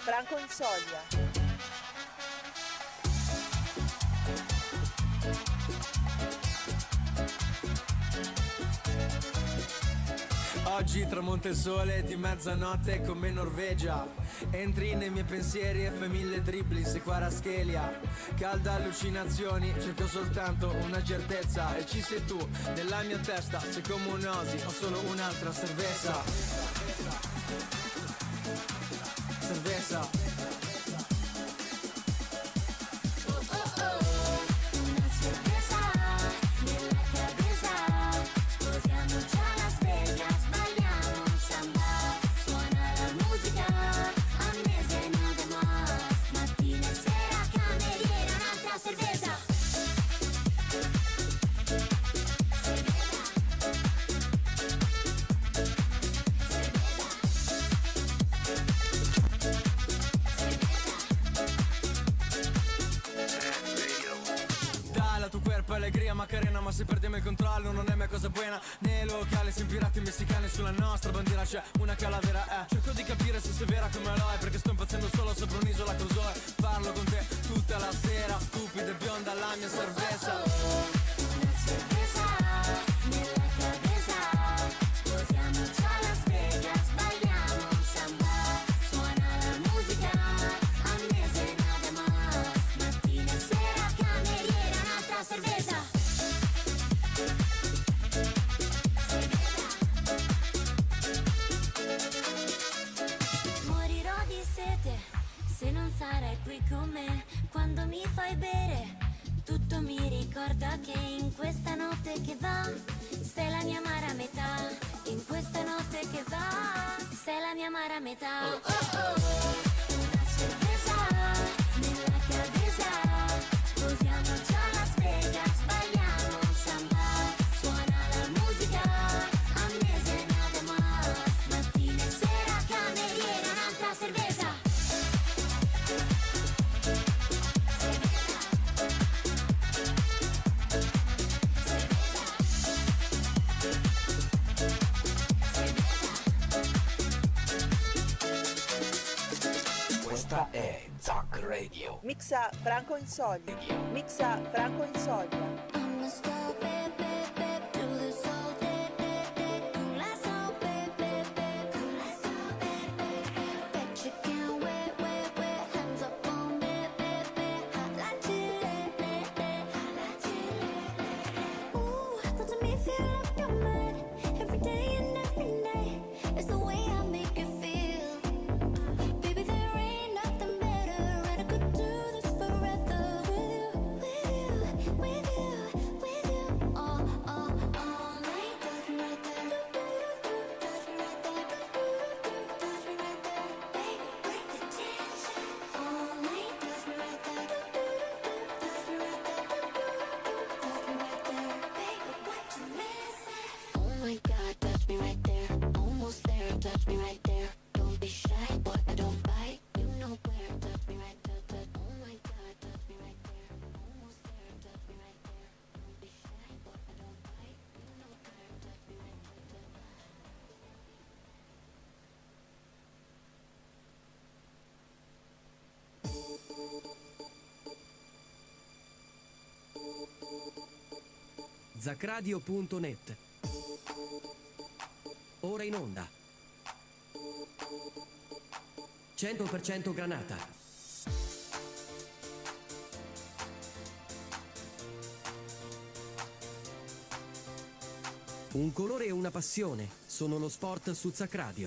Franco Insoglia. Oggi tramonta il sole di mezzanotte come Norvegia. Entri nei miei pensieri e fai 1000 dribbling, sei qua Raschelia. Calda allucinazioni, cerco soltanto una certezza. E ci sei tu, nella mia testa, sei come un'osi, ho solo un'altra cerveza. Cerveza. Macarena, ma se perdiamo il controllo non è mai cosa buona. Nei locali si pirati messicani, sulla nostra bandiera c'è una calavera. Cerco di capire se sei vera come lo è, perché sto impazzendo solo sopra un'isola crusoe. Parlo con te tutta la sera, stupida e bionda la mia cerveza. Una cerveza nella cabeza, sposiamoci a Las Vegas, balliamo un samba, suona la musica, a mese nada más, mattina e sera cameriera, un'altra cerveza. Morirò di sete se non sarai qui con me. Quando mi fai bere tutto mi ricorda che in questa notte che va sei la mia amara metà. In questa notte che va sei la mia amara metà. Oh oh oh. Una cerveza nella cabeza, sposiamoci a Las Vegas, balliamo un samba, suona la musica, a mese nada más, mattina e sera cameriera, un'altra cerveza. Questa è Zac Radio. Mixa Franco Insoglia. Mixa Franco Insoglia. I'ma stop, babe, babe, babe, do this all day, day, day. Cool as all, babe, babe, babe, cool as all, babe, babe. Bet you can't wait, wait, wait. Hands up on me, babe, babe. Hot like chili, hot like chili. Ooh, doesn't me feel like you're mine every day and every night. It's the way I make you feel. Baby, there ain't nothing better, and I could do this forever with you, with you, with you, all night. Touch me right there, touch me right there, touch me right there, baby, break the tension. All night, touch me right there, touch me right there, touch me right there, baby, what you missing? Oh my God, touch me right there, almost there, touch me right there. Don't be shy, boy, I don't bite. You know where, touch me right there, touch. Oh my God, touch me right there, almost there, touch me right there. Don't be shy, boy, I don't bite. You know where, touch me right there, touch. Zacradio.net. Ora in onda 100% Granata. Un colore e una passione sono lo sport su Zacradio.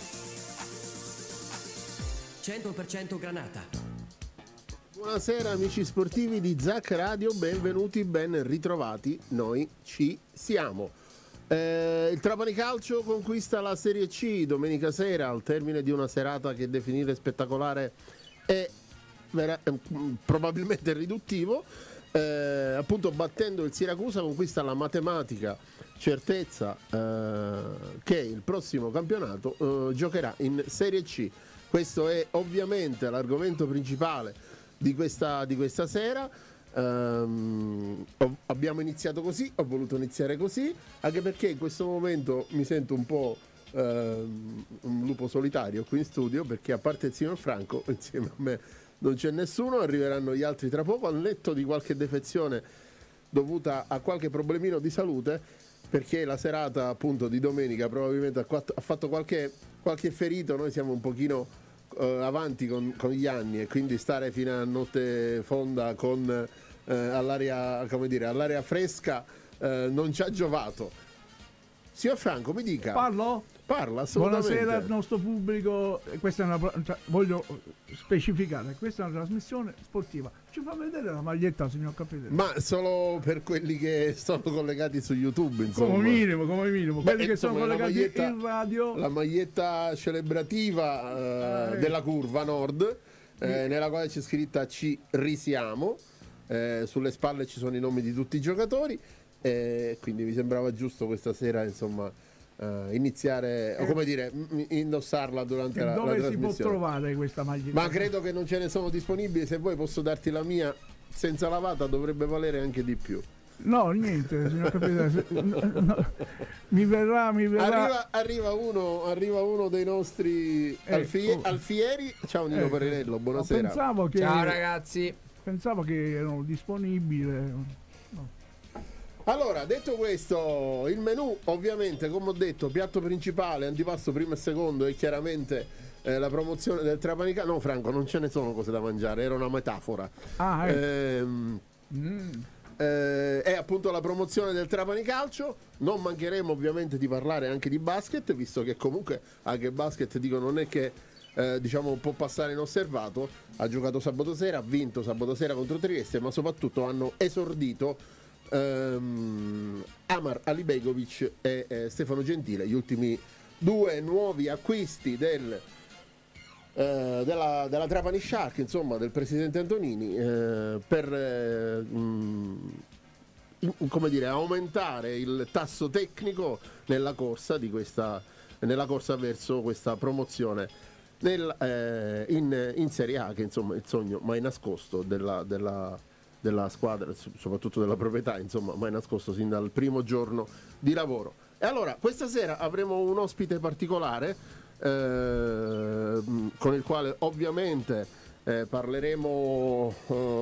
100% Granata. Buonasera amici sportivi di Zac Radio, benvenuti, ben ritrovati, noi ci siamo. Il Trapani Calcio conquista la Serie C domenica sera al termine di una serata che definire spettacolare è probabilmente riduttivo. Appunto battendo il Siracusa conquista la matematica certezza che il prossimo campionato giocherà in Serie C. Questo è ovviamente l'argomento principale di questa sera. Abbiamo iniziato così, ho voluto iniziare così, anche perché in questo momento mi sento un po' un lupo solitario qui in studio, perché a parte il signor Franco, insieme a me non c'è nessuno. Arriveranno gli altri tra poco, al netto di qualche defezione dovuta a qualche problemino di salute, perché la serata appunto di domenica probabilmente ha fatto qualche ferito. Noi siamo un pochino avanti con gli anni, e quindi stare fino a notte fonda con all'aria, come dire, all'aria fresca non ci ha giovato. Signor Franco, mi dica. Parla, assolutamente. Buonasera al nostro pubblico. Questa è voglio specificare, questa è una trasmissione sportiva. Ci fa vedere la maglietta, signor Capitano? Ma solo per quelli che sono collegati su YouTube, insomma. Come minimo. Quelli che sono collegati in radio. La maglietta celebrativa della Curva Nord, nella quale c'è scritta "Ci risiamo". Sulle spalle ci sono i nomi di tutti i giocatori, quindi mi sembrava giusto questa sera, insomma, iniziare, o come dire, indossarla durante la trasmissione. Dove si può trovare questa maglietta? Ma credo che non ce ne sono disponibili. Se vuoi posso darti la mia senza lavata, dovrebbe valere anche di più. No, niente, signor Capitano. No, mi verrà. Arriva uno dei nostri alfieri. Ciao Nino Perinello, buonasera. Ciao ragazzi. Pensavo che erano disponibili. No. Allora, detto questo, il menù ovviamente, come ho detto, piatto principale, antipasto primo e secondo, e chiaramente la promozione del Trapani Calcio. No, Franco, non ce ne sono cose da mangiare, era una metafora. È appunto la promozione del Trapani Calcio. Non mancheremo ovviamente di parlare anche di basket, visto che comunque anche il basket, dico, non è che diciamo può passare inosservato. Ha giocato sabato sera, ha vinto sabato sera contro Trieste, ma soprattutto hanno esordito Amar Alibegovic e Stefano Gentile, gli ultimi due nuovi acquisti della Trapani Shark, insomma, del presidente Antonini, per come dire, aumentare il tasso tecnico nella corsa verso questa promozione in Serie A, che insomma è il sogno mai nascosto della squadra, soprattutto della proprietà, insomma, mai nascosto sin dal primo giorno di lavoro. E allora, questa sera avremo un ospite particolare, con il quale ovviamente parleremo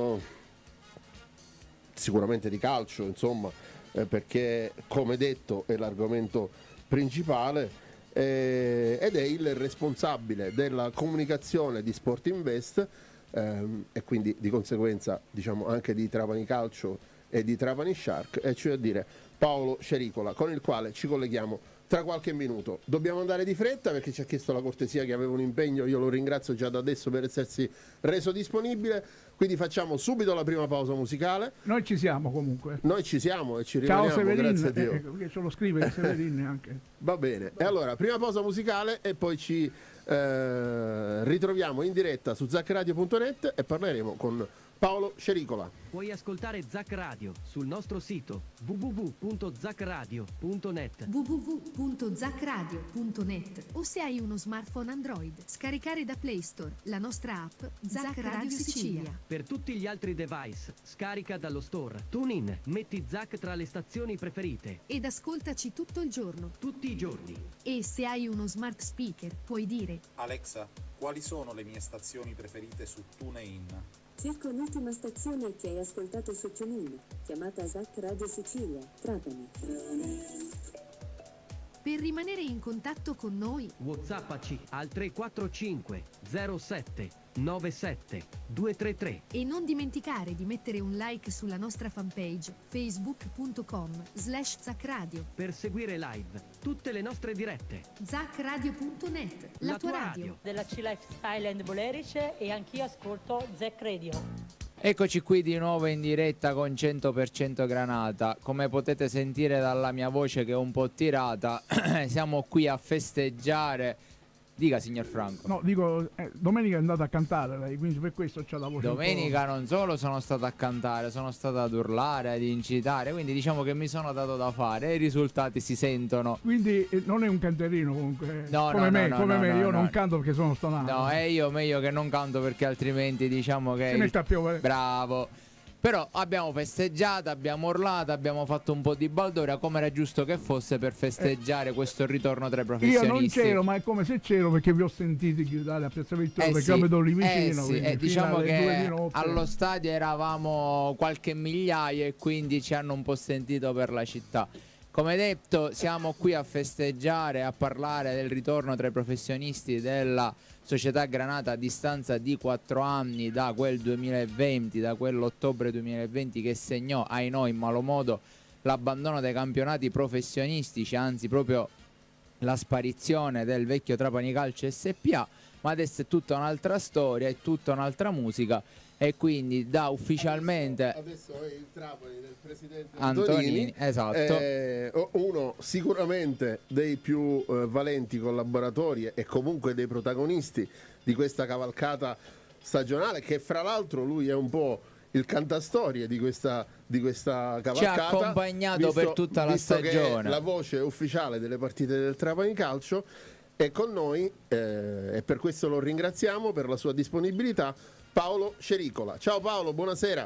sicuramente di calcio, insomma, perché, come detto, è l'argomento principale, ed è il responsabile della comunicazione di Sport Invest, e quindi di conseguenza, diciamo, anche di Trapani Calcio e di Trapani Shark, e cioè a dire Paolo Cericola, con il quale ci colleghiamo tra qualche minuto. Dobbiamo andare di fretta perché ci ha chiesto la cortesia, che aveva un impegno. Io lo ringrazio già da adesso per essersi reso disponibile, quindi facciamo subito la prima pausa musicale. Noi ci siamo comunque. Noi ci siamo e ci rimaniamo. Ciao Severin, grazie a Dio. Che ce lo scrive Severin anche. Va bene, e allora prima pausa musicale e poi ci ritroviamo in diretta su zacradio.net e parleremo con Paolo Cericola. Puoi ascoltare Zac Radio sul nostro sito www.zacradio.net www.zacradio.net, o se hai uno smartphone Android, scaricare da Play Store la nostra app Zac Radio Sicilia. Per tutti gli altri device, scarica dallo store TuneIn, metti Zac tra le stazioni preferite Ed ascoltaci tutto il giorno. tutti i giorni. E se hai uno smart speaker, puoi dire: Alexa, quali sono le mie stazioni preferite su TuneIn? Cerca l'ultima stazione che hai ascoltato su TuneIn, chiamata Zac Radio Sicilia, Trapani. Per rimanere in contatto con noi, WhatsAppaci al 345 07 97 233. e non dimenticare di mettere un like sulla nostra fanpage facebook.com/zacradio. Per seguire live tutte le nostre dirette. Zacradio.net, la tua radio. Della C-Lifestyle and Bolerice, e anch'io ascolto Zac Radio. Eccoci qui di nuovo in diretta con 100% Granata. Come potete sentire dalla mia voce che è un po' tirata, siamo qui a festeggiare. Dica, signor Franco. No, dico, domenica è andata a cantare lei, quindi per questo c'ha la voce. Domenica non solo sono stato a cantare, sono stato ad urlare, ad incitare, quindi diciamo che mi sono dato da fare e i risultati si sentono. Quindi non è un canterino comunque. No, come me, io no. non canto perché sono stonato. No, è io meglio che non canto, perché altrimenti diciamo che... Si mette a piovere. Bravo. Però abbiamo festeggiato, abbiamo urlato, abbiamo fatto un po' di baldoria, come era giusto che fosse per festeggiare questo ritorno tra i professionisti. Io non c'ero, ma è come se c'ero, perché vi ho sentiti gridare a Piazza Vittorio, perché mi do lì vicino. Diciamo che allo stadio eravamo qualche migliaio e quindi ci hanno un po' sentito per la città. Come detto, siamo qui a festeggiare, a parlare del ritorno tra i professionisti della Società Granata a distanza di 4 anni da quel 2020, da quell'ottobre 2020 che segnò, ai noi, in malo modo, l'abbandono dei campionati professionistici, anzi proprio la sparizione del vecchio Trapani Calcio SPA. Ma adesso è tutta un'altra storia, è tutta un'altra musica, e quindi da ufficialmente adesso è il Trapani del presidente Antonini, esatto, uno sicuramente dei più valenti collaboratori e comunque dei protagonisti di questa cavalcata stagionale, che fra l'altro lui è un po' il cantastorie di questa cavalcata, ci ha accompagnato per tutta la stagione, che è la voce ufficiale delle partite del Trapani Calcio. È con noi e per questo lo ringraziamo per la sua disponibilità, Paolo Cericola. Ciao Paolo, buonasera.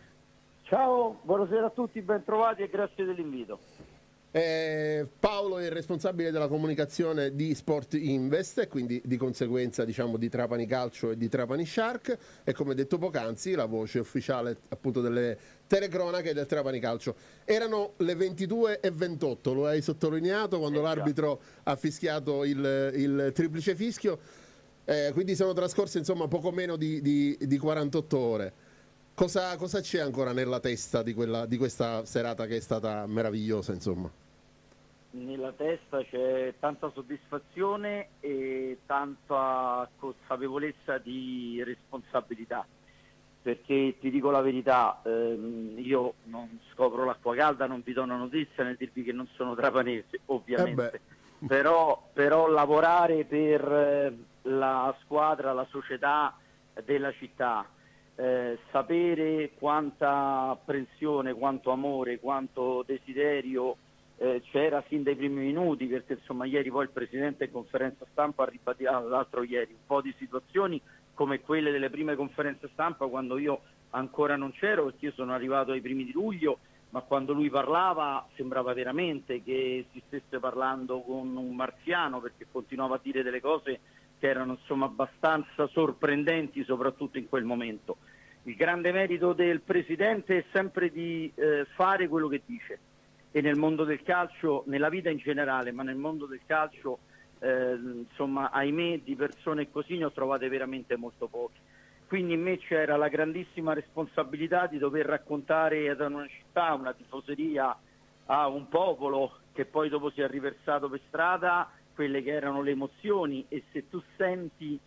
Ciao, buonasera a tutti, ben trovati e grazie dell'invito. Paolo è il responsabile della comunicazione di Sport Invest e quindi di conseguenza, diciamo, di Trapani Calcio e di Trapani Shark, e come detto poc'anzi la voce ufficiale appunto delle telecronache del Trapani Calcio. Erano le 22:28, lo hai sottolineato quando l'arbitro ha fischiato il triplice fischio, quindi sono trascorse insomma poco meno di 48 ore. Cosa c'è ancora nella testa di questa serata che è stata meravigliosa, insomma? Nella testa c'è tanta soddisfazione e tanta consapevolezza di responsabilità, perché ti dico la verità, io non scopro l'acqua calda, non vi do una notizia nel dirvi che non sono trapanese, ovviamente, però lavorare per la squadra, la società della città, sapere quanta apprensione, quanto amore, quanto desiderio c'era fin dai primi minuti, perché insomma ieri poi il Presidente in conferenza stampa ha ribadito, l'altro ieri, un po' di situazioni come quelle delle prime conferenze stampa quando io ancora non c'ero, perché io sono arrivato ai primi di luglio, ma quando lui parlava sembrava veramente che si stesse parlando con un marziano, perché continuava a dire delle cose che erano insomma abbastanza sorprendenti, soprattutto in quel momento. Il grande merito del Presidente è sempre di fare quello che dice, e nel mondo del calcio, nella vita in generale, ma nel mondo del calcio insomma, ahimè, di persone così ne ho trovate veramente molto poche. Quindi in me c'era la grandissima responsabilità di dover raccontare ad una città, una tifoseria, a un popolo che poi dopo si è riversato per strada quelle che erano le emozioni, e se tu senti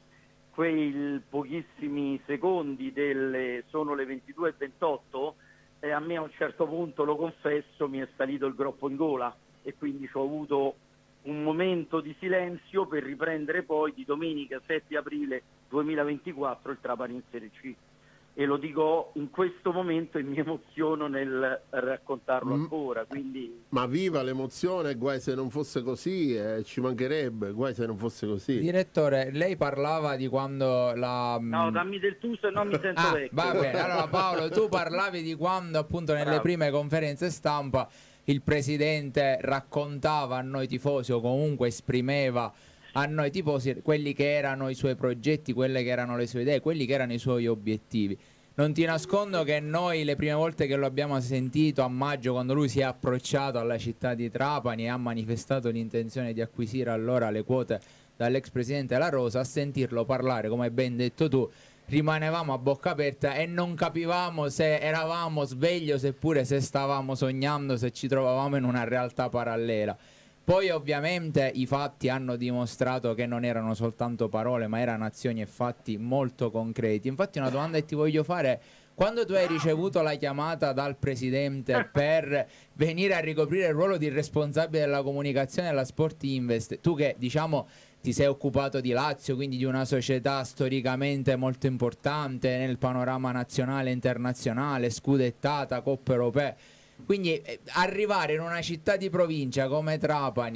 quei pochissimi secondi sono le 22:28, a me a un certo punto, lo confesso, mi è salito il groppo in gola, e quindi ho avuto un momento di silenzio per riprendere poi di domenica 7 aprile 2024 il Trapani in Serie C, e lo dico in questo momento e mi emoziono nel raccontarlo ancora, quindi... Ma viva l'emozione, guai se non fosse così, ci mancherebbe, guai se non fosse così. Direttore, lei parlava di quando la... No, dammi del tu, se no mi sento vecchio. Va bene, allora Paolo, tu parlavi di quando appunto nelle prime conferenze stampa il Presidente raccontava a noi tifosi, o comunque esprimeva a noi tifosi quelli che erano i suoi progetti, quelle che erano le sue idee, quelli che erano i suoi obiettivi. Non ti nascondo che noi le prime volte che lo abbiamo sentito a maggio, quando lui si è approcciato alla città di Trapani e ha manifestato l'intenzione di acquisire allora le quote dall'ex presidente La Rosa, a sentirlo parlare, come hai ben detto tu, rimanevamo a bocca aperta e non capivamo se eravamo svegli, seppure se stavamo sognando, se ci trovavamo in una realtà parallela. Poi ovviamente i fatti hanno dimostrato che non erano soltanto parole, ma erano azioni e fatti molto concreti. Infatti una domanda che ti voglio fare: quando tu hai ricevuto la chiamata dal Presidente per venire a ricoprire il ruolo di responsabile della comunicazione della Sport Invest, tu che diciamo ti sei occupato di Lazio, quindi di una società storicamente molto importante nel panorama nazionale e internazionale, scudettata, coppe europee, quindi arrivare in una città di provincia come Trapani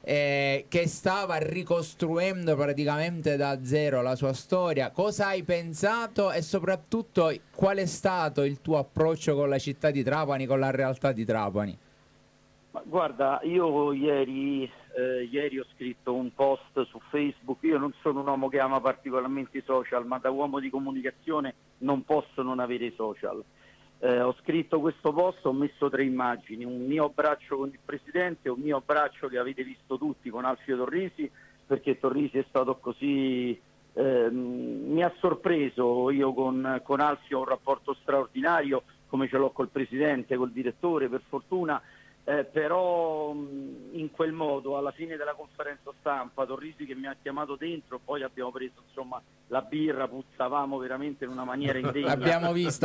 che stava ricostruendo praticamente da zero la sua storia. Cosa hai pensato e soprattutto qual è stato il tuo approccio con la città di Trapani, con la realtà di Trapani? Ma guarda, io ieri ho scritto un post su Facebook. Io non sono un uomo che ama particolarmente i social, ma da uomo di comunicazione non posso non avere i social. Ho scritto questo post, ho messo 3 immagini: un mio abbraccio con il Presidente, un mio abbraccio che avete visto tutti con Alfio Torrisi, perché Torrisi è stato così, mi ha sorpreso. Io con Alfio ho un rapporto straordinario, come ce l'ho col Presidente, col direttore, per fortuna. Però in quel modo, alla fine della conferenza stampa, Torrisi che mi ha chiamato dentro, poi abbiamo preso insomma la birra, puzzavamo veramente in una maniera indegna. Abbiamo visto.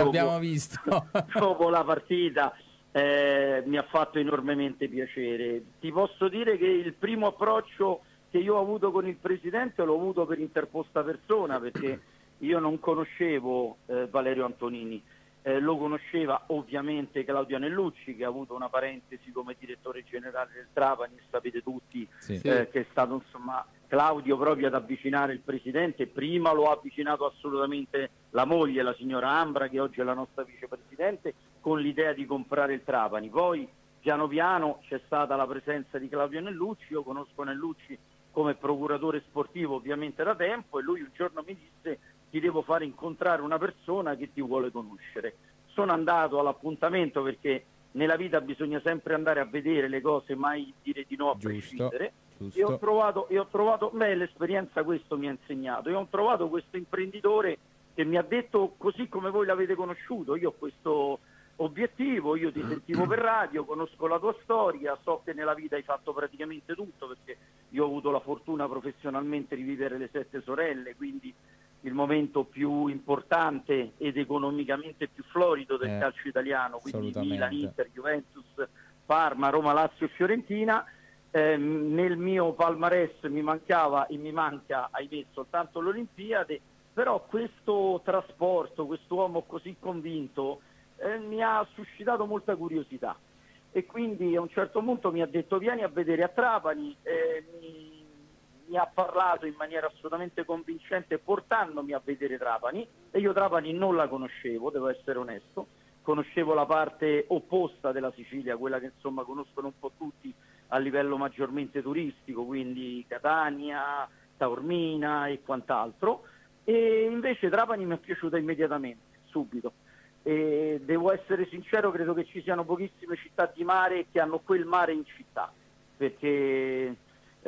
Dopo la partita mi ha fatto enormemente piacere. Ti posso dire che il primo approccio che io ho avuto con il Presidente l'ho avuto per interposta persona, perché io non conoscevo Valerio Antonini. Lo conosceva ovviamente Claudio Anellucci, che ha avuto una parentesi come direttore generale del Trapani, sapete tutti che è stato insomma Claudio proprio ad avvicinare il Presidente. Prima lo ha avvicinato assolutamente la moglie, la signora Ambra, che oggi è la nostra vicepresidente, con l'idea di comprare il Trapani. Poi piano piano c'è stata la presenza di Claudio Anellucci. Io conosco Anellucci come procuratore sportivo ovviamente da tempo, e lui un giorno mi disse: ti devo fare incontrare una persona che ti vuole conoscere. Sono andato all'appuntamento, perché nella vita bisogna sempre andare a vedere le cose, mai dire di no a prescindere. E ho trovato, l'esperienza questo mi ha insegnato. E ho trovato questo imprenditore che mi ha detto: così come voi l'avete conosciuto, io ho questo obiettivo, io ti sentivo per radio, conosco la tua storia, so che nella vita hai fatto praticamente tutto, perché io ho avuto la fortuna professionalmente di vivere le 7 sorelle, quindi il momento più importante ed economicamente più florido del calcio italiano, quindi Milan, Inter, Juventus, Parma, Roma, Lazio e Fiorentina. Nel mio palmarès mi mancava e mi manca, ahimè, soltanto l'Olimpiade, però questo trasporto, quest'uomo così convinto mi ha suscitato molta curiosità, e quindi a un certo punto mi ha detto: vieni a vedere a Trapani. Mi ha parlato in maniera assolutamente convincente, portandomi a vedere Trapani, e io Trapani non la conoscevo, devo essere onesto. Conoscevo la parte opposta della Sicilia, quella che insomma conoscono un po' tutti a livello maggiormente turistico, quindi Catania, Taormina e quant'altro, e invece Trapani mi è piaciuta immediatamente, subito. E devo essere sincero, credo che ci siano pochissime città di mare che hanno quel mare in città, perché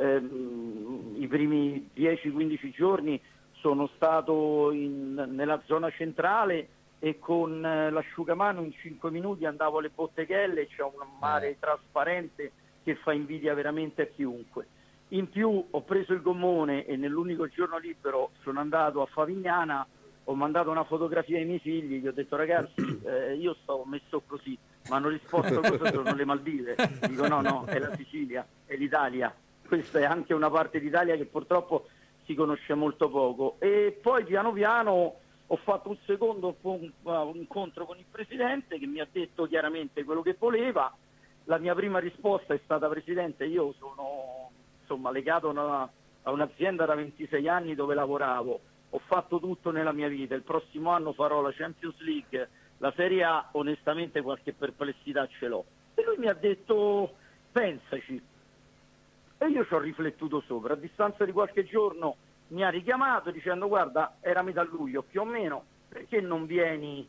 i primi 10-15 giorni sono stato nella zona centrale, e con l'asciugamano in 5 minuti andavo alle Botteghelle. C'è un mare trasparente che fa invidia veramente a chiunque. In più ho preso il gommone e nell'unico giorno libero sono andato a Favignana, ho mandato una fotografia ai miei figli, gli ho detto: ragazzi, io sto messo così. Mi hanno risposto: cosa sono le Maldive? Dico no, è la Sicilia, è l'Italia. Questa è anche una parte d'Italia che purtroppo si conosce molto poco. E poi piano piano ho fatto un secondo incontro con il Presidente, che mi ha detto chiaramente quello che voleva. La mia prima risposta è stata: Presidente, io sono insomma legato a un'azienda da 26 anni dove lavoravo, ho fatto tutto nella mia vita, il prossimo anno farò la Champions League, la Serie A, onestamente qualche perplessità ce l'ho. E lui mi ha detto: pensaci. E io ci ho riflettuto sopra. A distanza di qualche giorno mi ha richiamato dicendo: guarda, era metà luglio più o meno, perché non vieni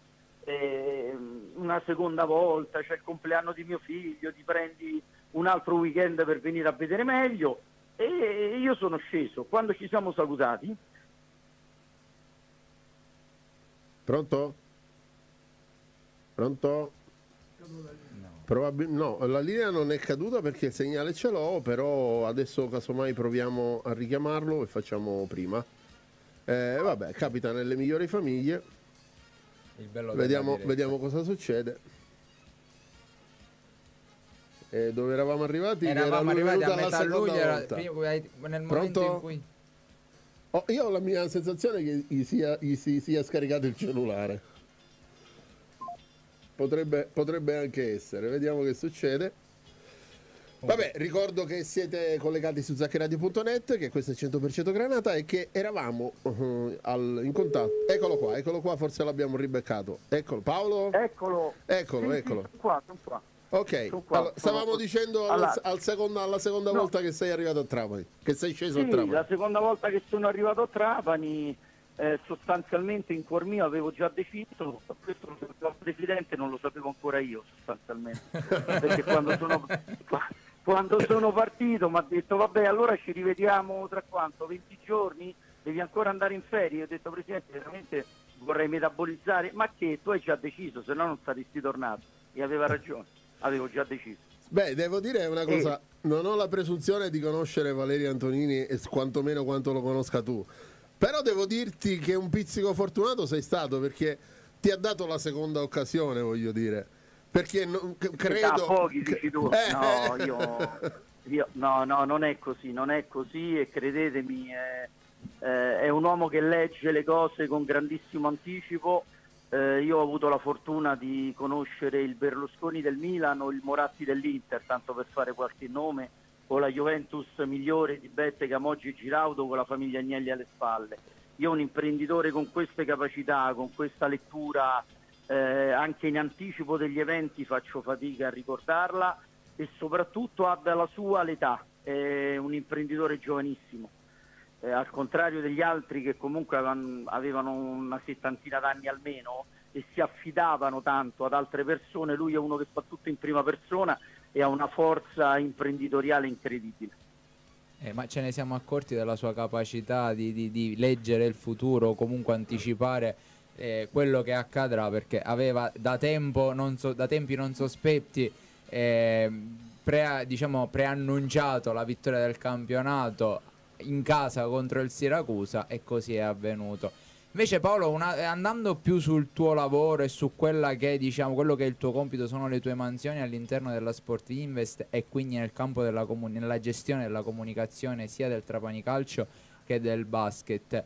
una seconda volta? C'è il compleanno di mio figlio, ti prendi un altro weekend per venire a vedere meglio. E io sono sceso. Quando ci siamo salutati... Pronto? No, la linea non è caduta perché il segnale ce l'ho, però adesso casomai proviamo a richiamarlo e facciamo prima. Vabbè, capita nelle migliori famiglie. Vediamo cosa succede. Dove eravamo arrivati? Eravamo arrivati a metà luglio, Pronto? nel momento in cui... io ho la mia sensazione che gli sia scaricato il cellulare. Potrebbe anche essere. Vediamo che succede. Vabbè, ricordo che siete collegati su zaccheradio.net, che questo è 100% Granata e che eravamo in contatto. Eccolo qua, forse l'abbiamo ribeccato. Eccolo, Paolo? Eccolo. Eccolo. Sono qua. Ok, allora, stavamo dicendo alla seconda volta che sei arrivato a Trapani, che sei sceso a Trapani. La seconda volta che sono arrivato a Trapani, sostanzialmente in cuor mio avevo già deciso, questo il presidente non lo sapevo ancora io sostanzialmente, perché quando sono partito mi ha detto vabbè allora ci rivediamo tra quanto? 20 giorni? Devi ancora andare in ferie? Io ho detto presidente veramente vorrei metabolizzare, ma che tu hai già deciso, se no non saresti tornato, e aveva ragione, avevo già deciso. Beh, devo dire una cosa, non ho la presunzione di conoscere Valerio Antonini e quantomeno quanto lo conosca tu, però devo dirti che un pizzico fortunato sei stato, perché ti ha dato la seconda occasione, voglio dire, perché credo... pochi dici tu, no, non è così e credetemi, è un uomo che legge le cose con grandissimo anticipo. Io ho avuto la fortuna di conoscere il Berlusconi del Milan o il Moratti dell'Inter, tanto per fare qualche nome, o la Juventus migliore di Beppe, Camoggi, Giraudo, con la famiglia Agnelli alle spalle. Io un imprenditore con queste capacità, con questa lettura anche in anticipo degli eventi, faccio fatica a ricordarla, e soprattutto ha dalla sua l'età, è un imprenditore giovanissimo. Al contrario degli altri che comunque avevano una settantina d'anni almeno e si affidavano tanto ad altre persone, lui è uno che fa tutto in prima persona e ha una forza imprenditoriale incredibile. Ma ce ne siamo accorti della sua capacità di leggere il futuro, comunque anticipare quello che accadrà, perché aveva da tempi non sospetti preannunciato la vittoria del campionato in casa contro il Siracusa, e così è avvenuto. Invece Paolo, andando più sul tuo lavoro e su quella che quello che è il tuo compito, sono le tue mansioni all'interno della Sport Invest e quindi nel campo nella gestione della comunicazione sia del Trapani Calcio che del basket,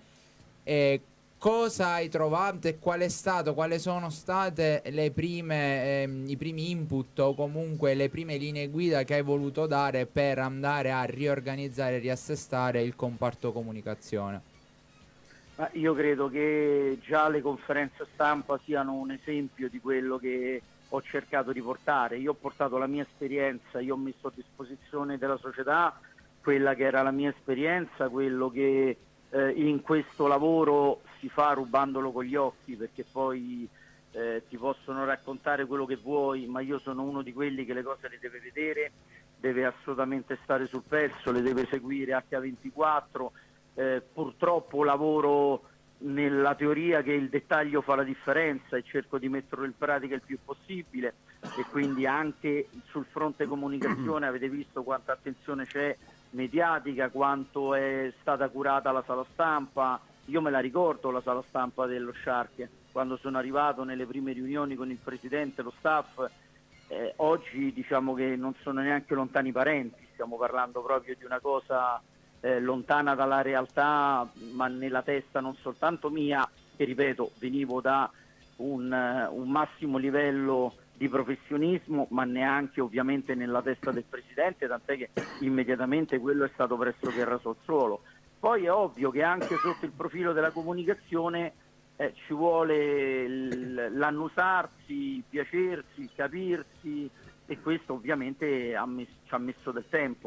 cosa hai trovato e quali sono state i primi input o comunque le prime linee guida che hai voluto dare per andare a riorganizzare e riassestare il comparto comunicazione? Ma io credo che già le conferenze stampa siano un esempio di quello che ho cercato di portare. Io ho portato la mia esperienza, io ho messo a disposizione della società quella che era la mia esperienza, quello che in questo lavoro si fa rubandolo con gli occhi, perché poi ti possono raccontare quello che vuoi, ma io sono uno di quelli che le cose le deve vedere, deve assolutamente stare sul pezzo, le deve seguire H24. Purtroppo lavoro nella teoria che il dettaglio fa la differenza e cerco di metterlo in pratica il più possibile, e quindi anche sul fronte comunicazione avete visto quanta attenzione c'è mediatica, quanto è stata curata la sala stampa. Io me la ricordo la sala stampa dello Shark quando sono arrivato nelle prime riunioni con il presidente, lo staff. Oggi diciamo che non sono neanche lontani parenti, stiamo parlando proprio di una cosa lontana dalla realtà, ma nella testa non soltanto mia, che ripeto venivo da un massimo livello di professionismo, ma neanche ovviamente nella testa del presidente, tant'è che immediatamente quello è stato pressoché raso al suolo. Poi è ovvio che anche sotto il profilo della comunicazione ci vuole l'annusarsi, il piacersi, il capirsi, e questo ovviamente ci ha messo del tempo.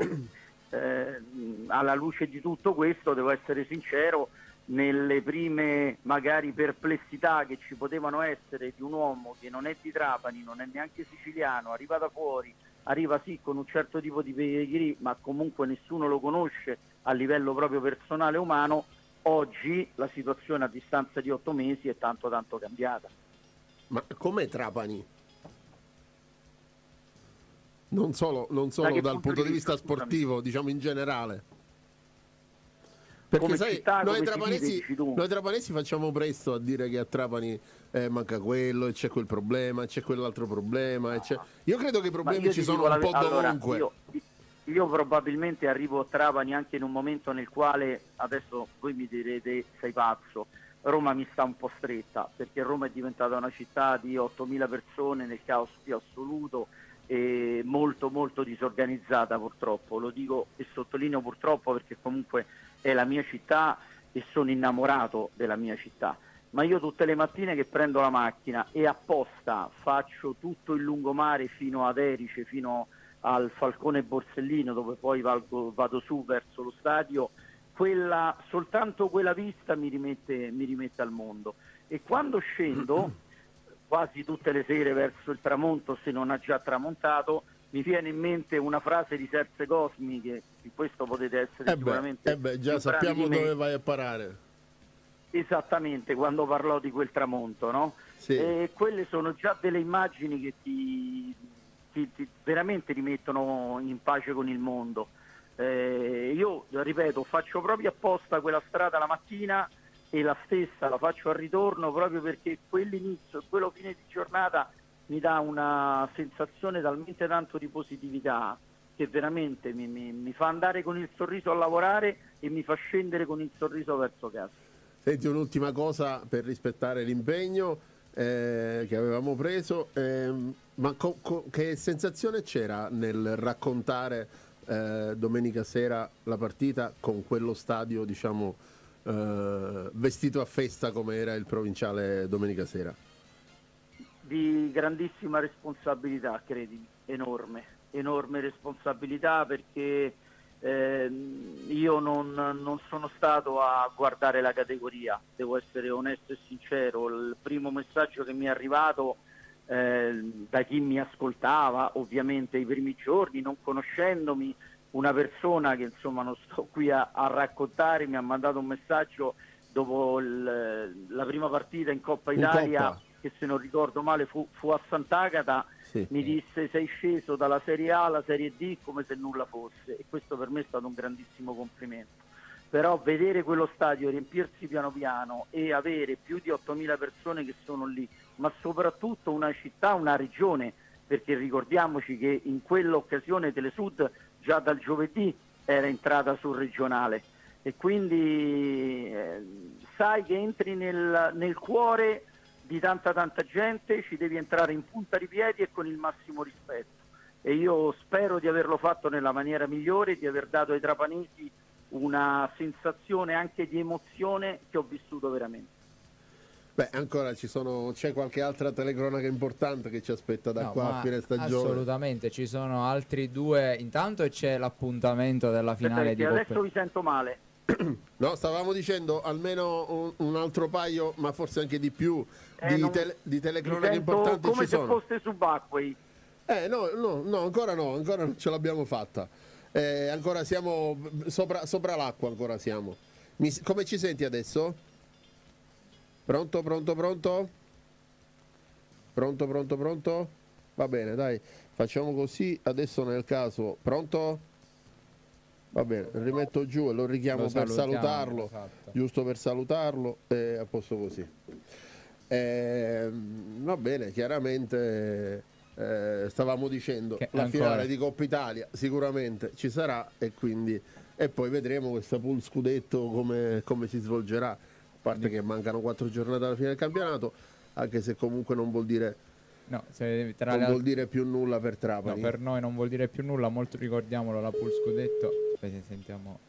Alla luce di tutto questo, devo essere sincero, nelle prime magari perplessità che ci potevano essere di un uomo che non è di Trapani, non è neanche siciliano, arriva da fuori, arriva sì con un certo tipo di pedigree, ma comunque nessuno lo conosce a livello proprio personale e umano, oggi la situazione a distanza di 8 mesi è tanto cambiata. Ma com'è Trapani? Non solo dal punto di vista sportivo, diciamo in generale. Perché come sai, città, noi come trapanesi facciamo presto a dire che a Trapani manca quello, e c'è quel problema, e c'è quell'altro problema. Io credo che i problemi ci sono un po' dovunque. Io probabilmente arrivo a Trapani anche in un momento nel quale, adesso voi mi direte sei pazzo, Roma mi sta un po' stretta, perché Roma è diventata una città di 8.000 persone nel caos più assoluto, molto molto disorganizzata purtroppo, lo dico e sottolineo purtroppo perché comunque è la mia città e sono innamorato della mia città, ma io tutte le mattine che prendo la macchina e apposta faccio tutto il lungomare fino ad Erice, fino al Falcone Borsellino, dove poi vado su verso lo stadio, soltanto quella vista mi rimette al mondo. E quando scendo quasi tutte le sere verso il tramonto, se non ha già tramontato, mi viene in mente una frase di Serse Cosmi, che di questo potete essere sicuramente già più bravi sappiamo di me. dove vai a parare. Esattamente, quando parlò di quel tramonto, no? Sì. E quelle sono già delle immagini che ti veramente ti mettono in pace con il mondo. Io ripeto, faccio proprio apposta quella strada la mattina e la stessa la faccio al ritorno, proprio perché quell'inizio e quello fine di giornata mi dà una sensazione talmente tanto di positività che veramente mi fa andare con il sorriso a lavorare e mi fa scendere con il sorriso verso casa. Senti, un'ultima cosa per rispettare l'impegno che avevamo preso, ma che sensazione c'era nel raccontare domenica sera la partita con quello stadio, diciamo, vestito a festa come era il provinciale domenica sera? Di grandissima responsabilità, credimi, enorme responsabilità, perché io non sono stato a guardare la categoria, devo essere onesto e sincero. Il primo messaggio che mi è arrivato da chi mi ascoltava, ovviamente i primi giorni, non conoscendomi, una persona che insomma non sto qui a raccontare, mi ha mandato un messaggio dopo la prima partita in Coppa Italia, che se non ricordo male fu a Sant'Agata. Sì. Mi disse: sei sceso dalla Serie A alla Serie D come se nulla fosse, e questo per me è stato un grandissimo complimento. Però vedere quello stadio riempirsi piano piano e avere più di 8.000 persone che sono lì, ma soprattutto una città, una regione, perché ricordiamoci che in quell'occasione Telesud già dal giovedì era entrata sul regionale, e quindi sai che entri nel cuore di tanta gente, ci devi entrare in punta di piedi e con il massimo rispetto, e io spero di averlo fatto nella maniera migliore, di aver dato ai trapanesi una sensazione anche di emozione che ho vissuto veramente. Beh, ancora c'è qualche altra telecronaca importante che ci aspetta da qua a fine stagione? Assolutamente, ci sono altri due. Intanto c'è l'appuntamento della finale di Coppa. Adesso vi sento male. No, stavamo dicendo almeno un altro paio, ma forse anche di più, di telecronache importanti come ci sono. Come se foste subacquei. No, ancora non ce l'abbiamo fatta. Ancora siamo sopra l'acqua, ancora siamo. Come ci senti adesso? Pronto? Pronto? Va bene, dai, facciamo così. Adesso nel caso, pronto? Va bene, rimetto giù e lo richiamo per salutarlo, esatto. Giusto per salutarlo, a posto così. Va bene, chiaramente stavamo dicendo che la finale di Coppa Italia sicuramente ci sarà, e poi vedremo questa pool scudetto come si svolgerà, a parte che mancano 4 giornate alla fine del campionato, anche se comunque non vuol dire vuol dire più nulla per Trapani. No, per noi non vuol dire più nulla, molto ricordiamolo, la pool scudetto. Sentiamo.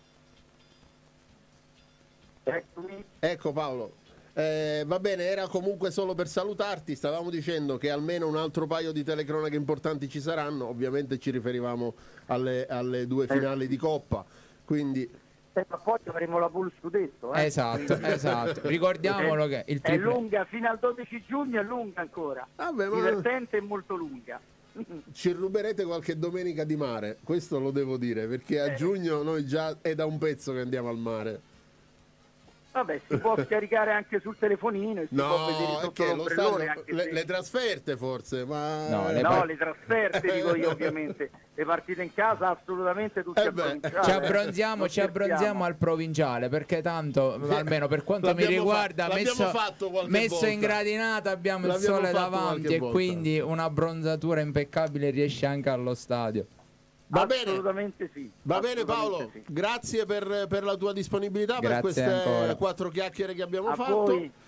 Ecco Paolo, va bene, era comunque solo per salutarti. Stavamo dicendo che almeno un altro paio di telecronache importanti ci saranno, ovviamente ci riferivamo alle 2 finali di Coppa, quindi ma poi avremo la pool scudetto, esatto. Ricordiamolo che il triple è lunga fino al 12 giugno, è lunga ancora. Divertente e molto lunga. Ci ruberete qualche domenica di mare, questo lo devo dire, perché a giugno noi già è da un pezzo che andiamo al mare. Vabbè, si può scaricare anche sul telefonino e si può vedere sotto l'ombrellone. Le trasferte forse, ma le trasferte dico io, ovviamente. Le partite in casa assolutamente tutte al provinciale. Ci abbronziamo al provinciale, perché tanto, almeno per quanto mi riguarda, messo in gradinata abbiamo il sole davanti, e quindi una bronzatura impeccabile riesce anche allo stadio. Va bene, assolutamente sì. Va bene Paolo, sì. Grazie per la tua disponibilità, grazie per queste ancora. 4 chiacchiere che abbiamo fatto. Voi.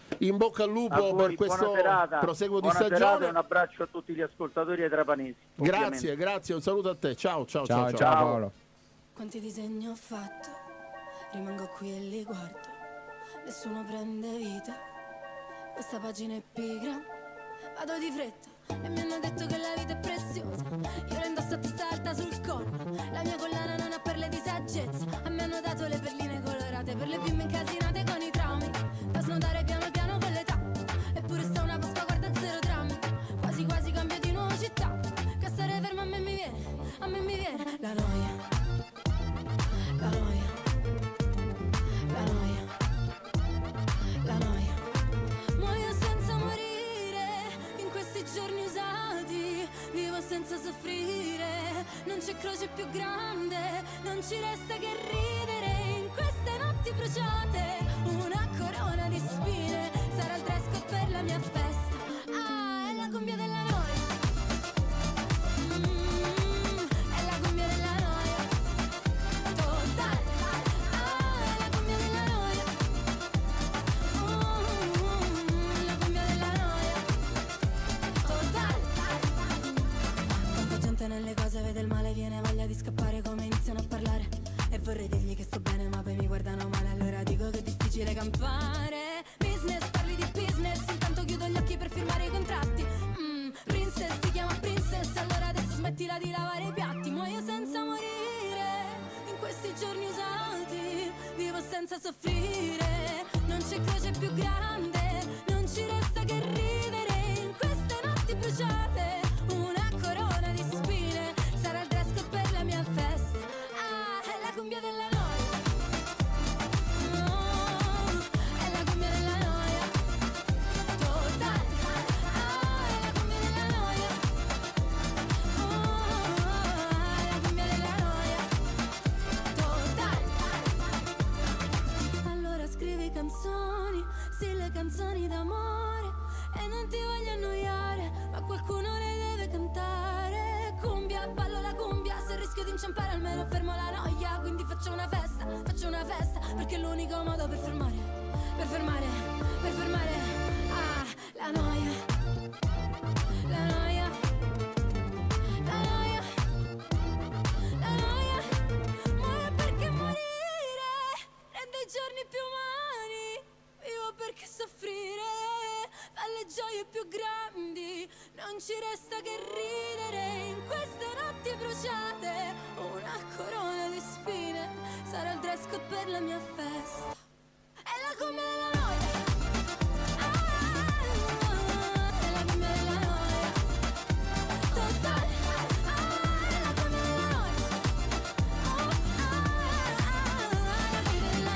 In bocca al lupo A voi, per questo buona serata. proseguo di Buona serata stagione. e un abbraccio a tutti gli ascoltatori e trapanesi. Grazie, grazie, un saluto a te. Ciao, ciao, ciao. Ciao Paolo. Quanti disegni ho fatto, rimango qui e li guardo, nessuno prende vita, questa pagina è pigra, vado di fretta e mi hanno detto che la vita è preziosa, io la indosso a testa alta sul collo, la mia collana non ha perle di saggezza, a me hanno dato le perline colorate per le bimbe incasinate con i traumi, da snodare piano piano con l'età, eppure sta una Pasqua guarda zero drammi, quasi quasi cambio di nuovo città, che stare fermo a me mi viene la noia. La noia, la noia, la noia. Muoio senza morire in questi giorni usati, vivo senza soffrire, non c'è croce più grande, non ci resta che ridere in queste notti bruciate, una corona di spine, sarà il dress code per la mia festa, ah, è la cumbia della noia. È la cumbia della noia. Total, ah, è la cumbia della noia. La cumbia della noia. Total. Tanta gente nelle cose vede il male, viene voglia di scappare come iniziano a parlare. E vorrei dirgli che sto bene ma poi mi guardano male, allora dico che è difficile campare. Business, parli di business, intanto chiudo gli occhi per firmare i contratti. Princess, ti chiama princess, allora adesso smettila di lavare i piatti. Muoio senza morire in questi giorni usati, vivo senza soffrire, non c'è croce più grande, non ci resta che ridere in queste notti bruciate, una corona di spine, sarà il dress code per la mia festa, ah, è la cumbia della noia. Oh, è la cumbia della noia. Total, ah, è la cumbia della noia. Oh, è la cumbia della noia. Total. Allora scrivi canzoni, sì, le canzoni d'amore, e non ti voglio annoiare, ma qualcuno le deve cantare. Cumbia, ballo la cumbia, se rischio di inciampare almeno fermo la noia, quindi faccio una festa, perché è l'unico modo per fermare, ah, la noia, la noia, la noia, la noia. Muore perché morire rende i giorni più umani, vivo perché soffrire fa le gioie più grandi, non ci resta che ridere in queste notti bruciate, una corona di spine, sarà il dress code per la mia festa, è la cumbia della noia. È la cumbia della noia. Total, è la cumbia della noia. La cumbia della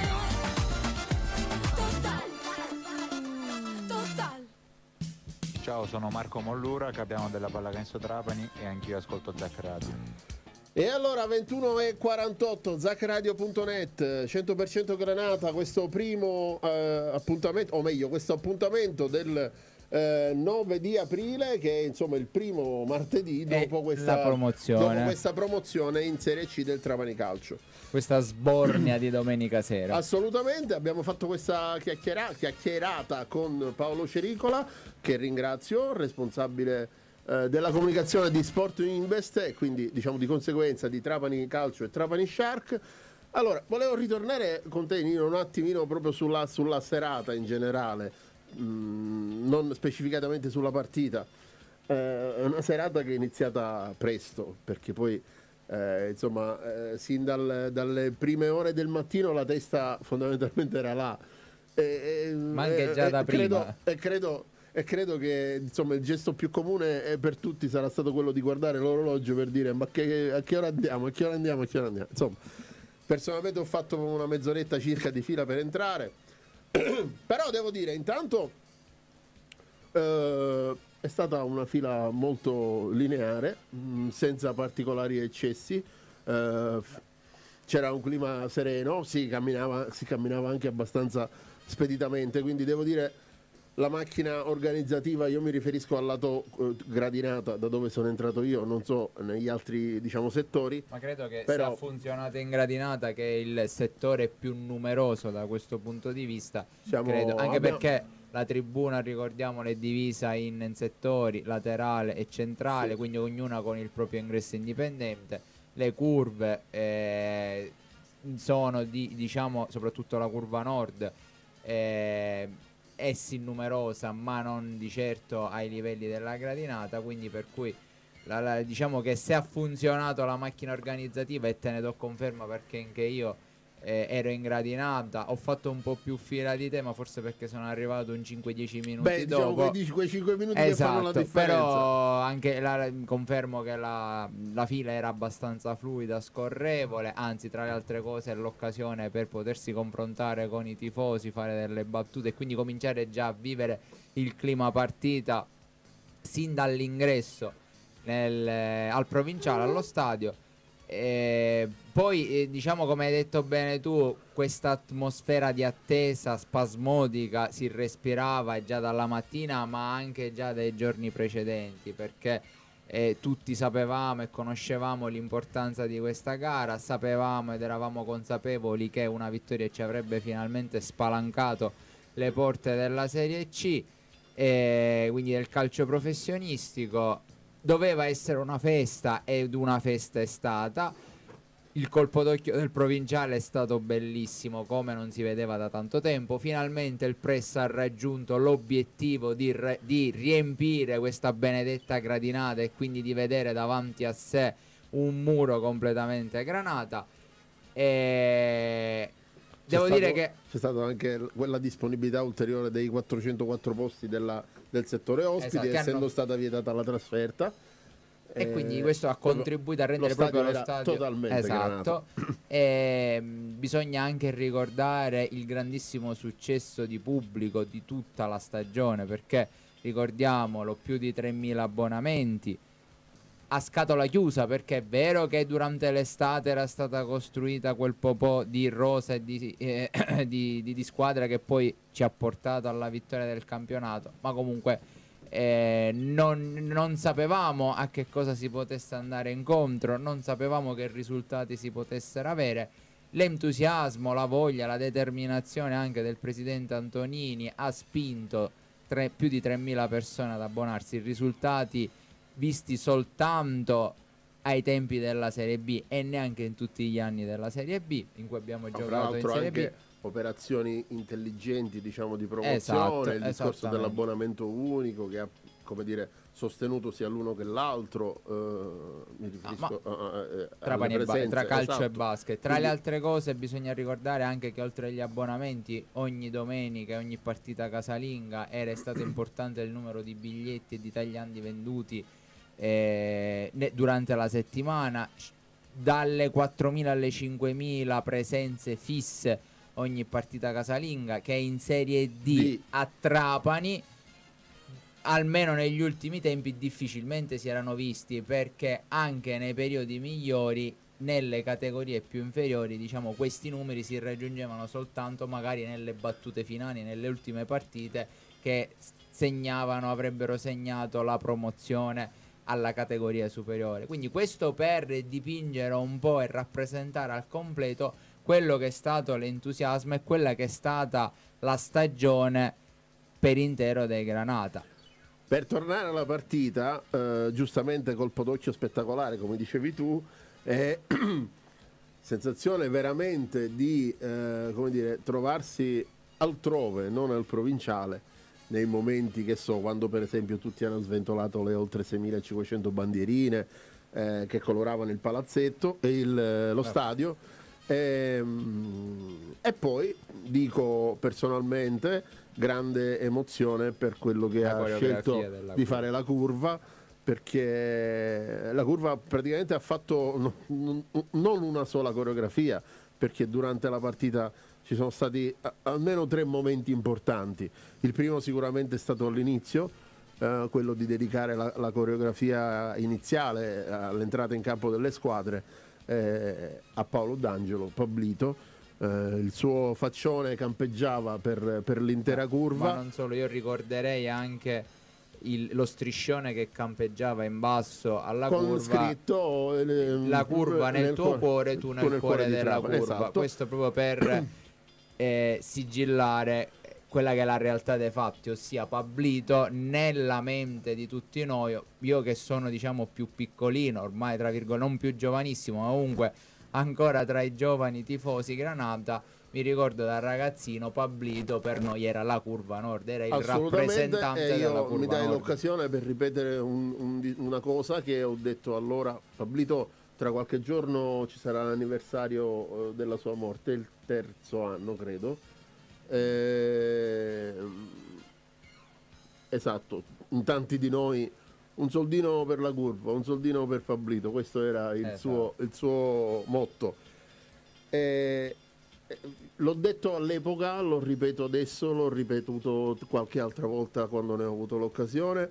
noia. Total, total. Ciao, sono Marco Mollura, capitano della Pallacanestro Trapani e anch'io ascolto Zac Radio. E allora 21:48, zacradio.net, 100% Granata, questo primo appuntamento, o meglio questo appuntamento del 9 di aprile, che è insomma il primo martedì dopo questa promozione in Serie C del Trapani Calcio. Questa sbornia di domenica sera. Assolutamente, abbiamo fatto questa chiacchierata con Paolo Cericola, che ringrazio, responsabile della comunicazione di Sport Invest e quindi diciamo di conseguenza di Trapani Calcio e Trapani Shark. Allora, volevo ritornare con te, Nino, un attimino proprio sulla serata in generale, non specificatamente sulla partita. È una serata che è iniziata presto, perché poi sin dalle prime ore del mattino la testa fondamentalmente era là. Ma anche già da prima. Credo che insomma il gesto più comune per tutti sarà stato quello di guardare l'orologio per dire ma a che ora andiamo, a che ora andiamo. Insomma, personalmente ho fatto una mezz'oretta circa di fila per entrare, però devo dire intanto è stata una fila molto lineare, senza particolari eccessi, c'era un clima sereno, si camminava anche abbastanza speditamente, quindi devo dire la macchina organizzativa, io mi riferisco al lato gradinata da dove sono entrato io, non so negli altri settori, ma credo che però sia funzionata in gradinata, che è il settore più numeroso da questo punto di vista, credo, anche perché La tribuna, ricordiamolo, è divisa in settori, laterale e centrale, quindi ognuna con il proprio ingresso indipendente. Le curve sono diciamo, soprattutto la curva nord, è sì numerosa, ma non di certo ai livelli della gradinata, quindi per cui diciamo che se ha funzionato la macchina organizzativa, e te ne do conferma perché anche io ero in gradinata, ho fatto un po' più fila di te, ma forse perché sono arrivato un 5-10 minuti dopo. Diciamo quei 5 minuti esatto, che fanno la differenza. però anche confermo che la fila era abbastanza fluida, scorrevole, anzi tra le altre cose è l'occasione per potersi confrontare con i tifosi, fare delle battute e quindi cominciare già a vivere il clima partita sin dall'ingresso al provinciale, allo stadio. Poi diciamo, come hai detto bene tu, questa atmosfera di attesa spasmodica si respirava già dalla mattina, ma anche già dai giorni precedenti, perché tutti sapevamo e conoscevamo l'importanza di questa gara, sapevamo ed eravamo consapevoli che una vittoria ci avrebbe finalmente spalancato le porte della Serie C, quindi del calcio professionistico. Doveva essere una festa ed una festa è stata. Il colpo d'occhio del provinciale è stato bellissimo, come non si vedeva da tanto tempo. Finalmente il Press ha raggiunto l'obiettivo di riempire questa benedetta gradinata e quindi di vedere davanti a sé un muro completamente granata. Devo dire che c'è stata anche quella disponibilità ulteriore dei 404 posti del settore ospiti, esatto, essendo stata vietata la trasferta. E quindi questo ha contribuito a rendere proprio lo stadio totalmente esatto. E bisogna anche ricordare il grandissimo successo di pubblico di tutta la stagione, perché ricordiamolo, più di 3.000 abbonamenti a scatola chiusa, perché è vero che durante l'estate era stata costruita quel po' di rosa e di squadra che poi ci ha portato alla vittoria del campionato, ma comunque non sapevamo a che cosa si potesse andare incontro, non sapevamo che risultati si potessero avere. L'entusiasmo, la voglia, la determinazione anche del presidente Antonini ha spinto più di 3.000 persone ad abbonarsi. I risultati visti soltanto ai tempi della Serie B e neanche in tutti gli anni della Serie B in cui abbiamo giocato in Serie B. Operazioni intelligenti, diciamo, di promozione, esatto, il discorso dell'abbonamento unico che ha, come dire, sostenuto sia l'uno che l'altro, mi riferisco tra calcio esatto. e basket. Tra le altre cose bisogna ricordare anche che oltre agli abbonamenti ogni domenica e ogni partita casalinga era stato importante il numero di biglietti e di tagliandi venduti durante la settimana, dalle 4.000 alle 5.000 presenze fisse ogni partita casalinga, che in Serie D a Trapani almeno negli ultimi tempi difficilmente si erano visti, perché anche nei periodi migliori nelle categorie più inferiori, diciamo, questi numeri si raggiungevano soltanto magari nelle battute finali, nelle ultime partite che avrebbero segnato la promozione alla categoria superiore. Quindi questo per dipingere un po' e rappresentare al completo quello che è stato l'entusiasmo e quella che è stata la stagione per intero dei Granata. Per tornare alla partita, giustamente colpo d'occhio spettacolare, come dicevi tu, sensazione veramente di come dire, trovarsi altrove, non al provinciale, nei momenti che quando per esempio tutti hanno sventolato le oltre 6.500 bandierine che coloravano il palazzetto e lo stadio. E poi dico personalmente grande emozione per quello che ha scelto di fare la curva, perché la curva praticamente ha fatto non una sola coreografia, perché durante la partita ci sono stati almeno 3 momenti importanti. Il primo sicuramente è stato all'inizio, quello di dedicare la coreografia iniziale all'entrata in campo delle squadre a Paolo D'Angelo, Pablito. Il suo faccione campeggiava per l'intera curva. Ma non solo, io ricorderei anche lo striscione che campeggiava in basso alla con curva, scritto la curva nel tuo cuore, tu nel cuore della curva. Esatto. Questo proprio per sigillare quella che è la realtà dei fatti, ossia Pablito nella mente di tutti noi, io che sono diciamo più piccolino, ormai tra virgolette non più giovanissimo, ma comunque ancora tra i giovani tifosi Granata, mi ricordo da ragazzino Pablito per noi era la curva nord, era il rappresentante della curva mi dai nord. l'occasione per ripetere una cosa che ho detto allora. Pablito, tra qualche giorno ci sarà l'anniversario della sua morte, il 3° anno credo. Esatto, in tanti di noi un soldino per la curva, un soldino per Pablito, questo era il suo motto. L'ho detto all'epoca, lo ripeto adesso, l'ho ripetuto qualche altra volta quando ne ho avuto l'occasione.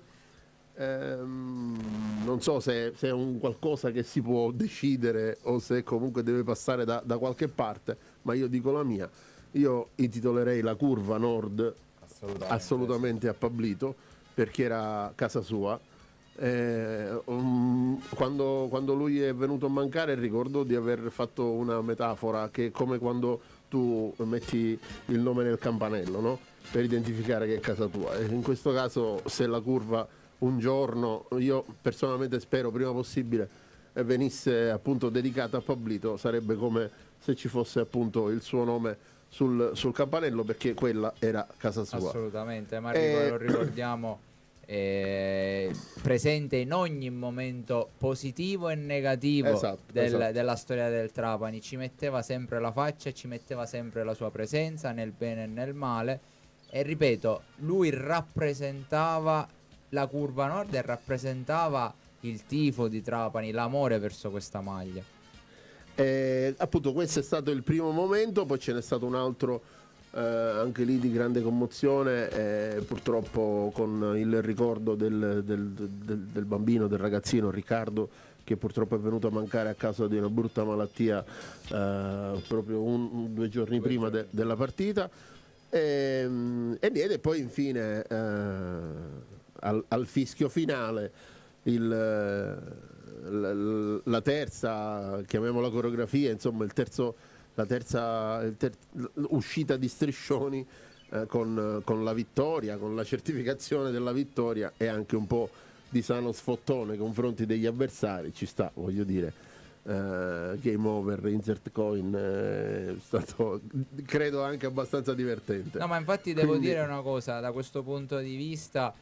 Non so se è un qualcosa che si può decidere o se comunque deve passare da qualche parte, ma io dico la mia. Io intitolerei la curva nord assolutamente a Pablito, perché era casa sua. Quando lui è venuto a mancare ricordo di aver fatto una metafora che è come quando tu metti il nome nel campanello, no? Per identificare che è casa tua, e in questo caso se la curva un giorno, io personalmente spero prima possibile, venisse appunto dedicata a Pablito, sarebbe come se ci fosse appunto il suo nome sul campanello, perché quella era casa sua. Assolutamente, ma lo ricordiamo presente in ogni momento positivo e negativo della storia del Trapani. Ci metteva sempre la faccia, ci metteva sempre la sua presenza nel bene e nel male, e ripeto, lui rappresentava la curva nord e rappresentava il tifo di Trapani, l'amore verso questa maglia. Appunto questo è stato il primo momento, poi ce n'è stato un altro anche lì di grande commozione, purtroppo con il ricordo del bambino, del ragazzino Riccardo, che purtroppo è venuto a mancare a causa di una brutta malattia proprio 2 giorni prima della partita, e niente, poi infine al fischio finale la terza, chiamiamola coreografia, insomma la terza uscita di striscioni con la vittoria, con la certificazione della vittoria, e anche un po' di sano sfottone nei confronti degli avversari, ci sta, voglio dire. Game over, insert coin, è stato credo anche abbastanza divertente. No, ma infatti devo dire una cosa, da questo punto di vista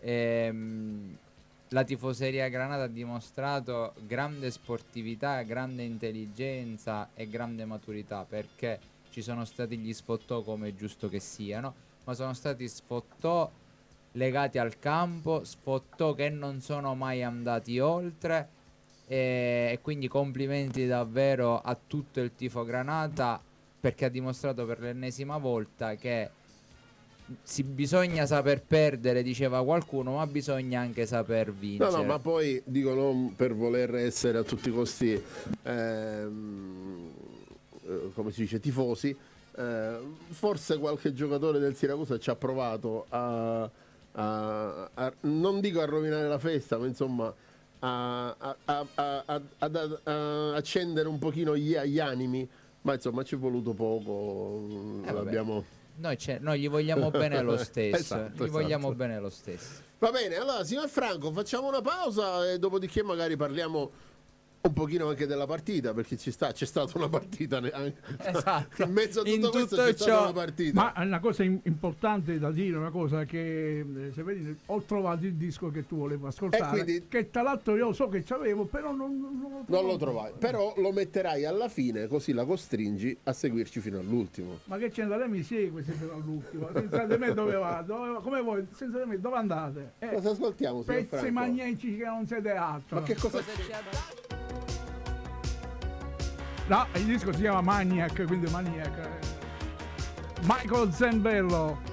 la tifoseria Granata ha dimostrato grande sportività, grande intelligenza e grande maturità, perché ci sono stati gli sfottò, come è giusto che siano, ma sono stati sfottò legati al campo, sfottò che non sono mai andati oltre, e quindi complimenti davvero a tutto il tifo Granata, perché ha dimostrato per l'ennesima volta che bisogna saper perdere, diceva qualcuno, ma bisogna anche saper vincere. No, ma poi dico, non per voler essere a tutti i costi come si dice, tifosi, forse qualche giocatore del Siracusa ci ha provato a non dico a rovinare la festa, ma insomma ad accendere un pochino gli animi, ma insomma ci è voluto poco, l'abbiamo... Noi gli vogliamo bene lo stesso. Esatto. Vogliamo bene lo stesso. Va bene, allora signor Franco, facciamo una pausa e dopodiché magari parliamo un pochino anche della partita, perché c'è stata una partita esatto. In mezzo a tutto questo c'è stata una partita. Ma una cosa importante da dire, una cosa che se vedi, ho trovato il disco che tu volevi ascoltare, quindi, che tra l'altro io so che c'avevo, però non lo trovai, però lo metterai alla fine, così la costringi a seguirci fino all'ultimo. Ma che c'è da lei, mi segue sempre all'ultimo, senza di me dove va? Come voi, senza di me dove andate? Cosa ascoltiamo, signor Franco? Pezzi magnifici che non siete altro. Ma che cosa No, il disco si chiama Maniac, quindi Maniac. Michael Zembello.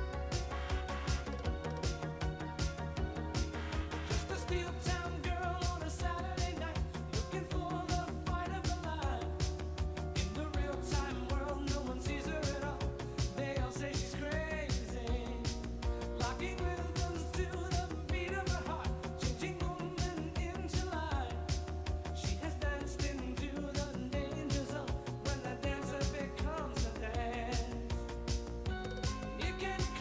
You can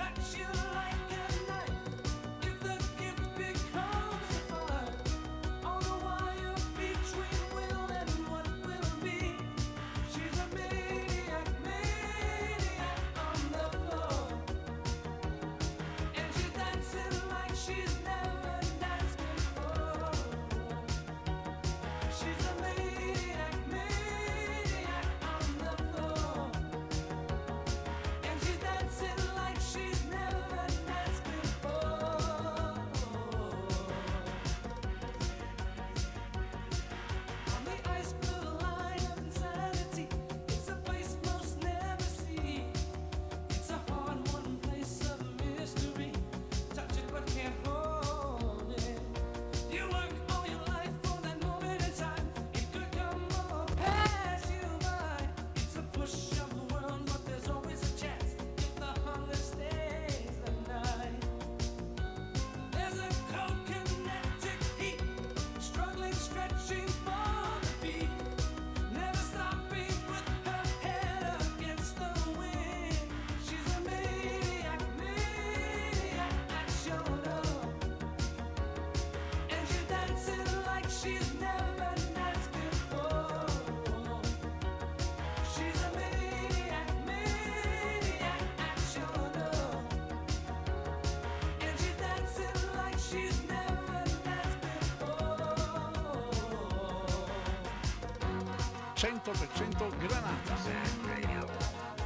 100% Granata.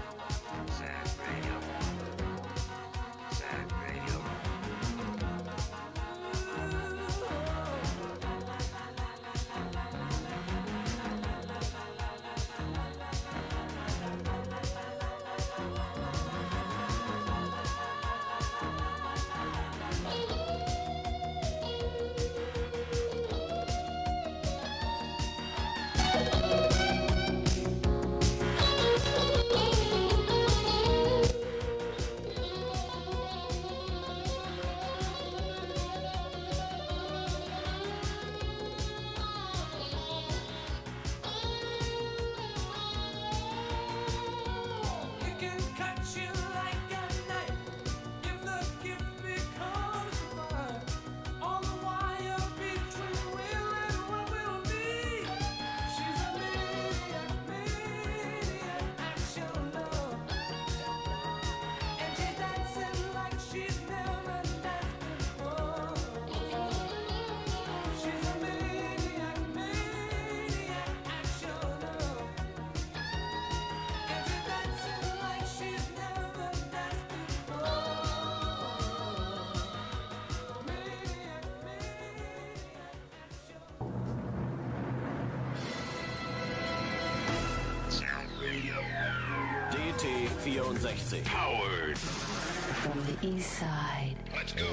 DT64. Powered. From the east side. Let's go.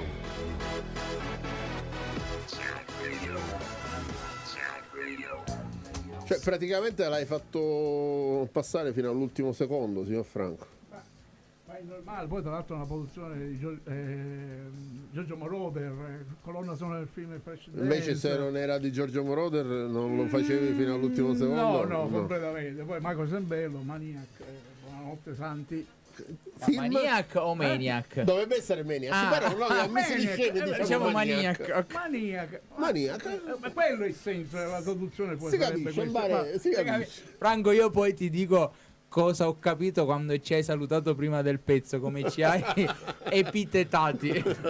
Sound Radio. Sound Radio. Cioè, praticamente l'hai fatto passare fino all'ultimo secondo, signor Franco. Ma è normale, poi tra l'altro è una produzione di Giorgio Moroder, colonna sonora del film precedente. Invece se non era di Giorgio Moroder non lo facevi fino all'ultimo secondo? No, completamente. Poi Marco Sembello, Maniac, Buonanotte Santi. Maniac o Maniac? Dovrebbe essere Maniac, però noi amici di scena diciamo Maniac. Maniac. Ma quello è il senso della traduzione. Poi si capisce. Franco, io poi ti dico cosa ho capito quando ci hai salutato prima del pezzo, come ci hai epitetati.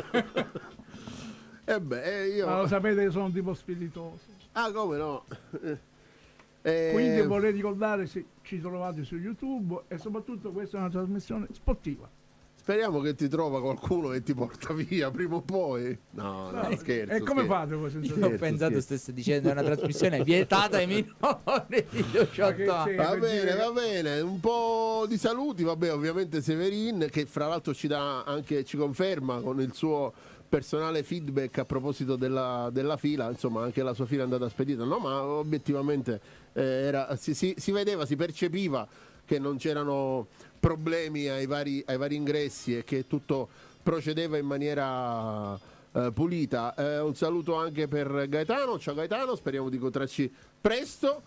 Io... Ma lo sapete che sono un tipo spiritoso. Ah, come no? Quindi vorrei ricordare, se ci trovate su YouTube, e soprattutto questa è una trasmissione sportiva. Speriamo che ti trova qualcuno e ti porta via prima o poi. No, scherzo. E come fate voi senza Io ho pensato stesse dicendo è una trasmissione vietata ai minori di 18 anni. Va bene. Un po' di saluti, vabbè, ovviamente Severin, che fra l'altro ci conferma con il suo personale feedback a proposito della fila, insomma anche la sua fila è andata spedita, no, ma obiettivamente si vedeva, si percepiva che non c'erano problemi ai vari ingressi e che tutto procedeva in maniera pulita. Un saluto anche per Gaetano. Ciao Gaetano, speriamo di incontrarci presto.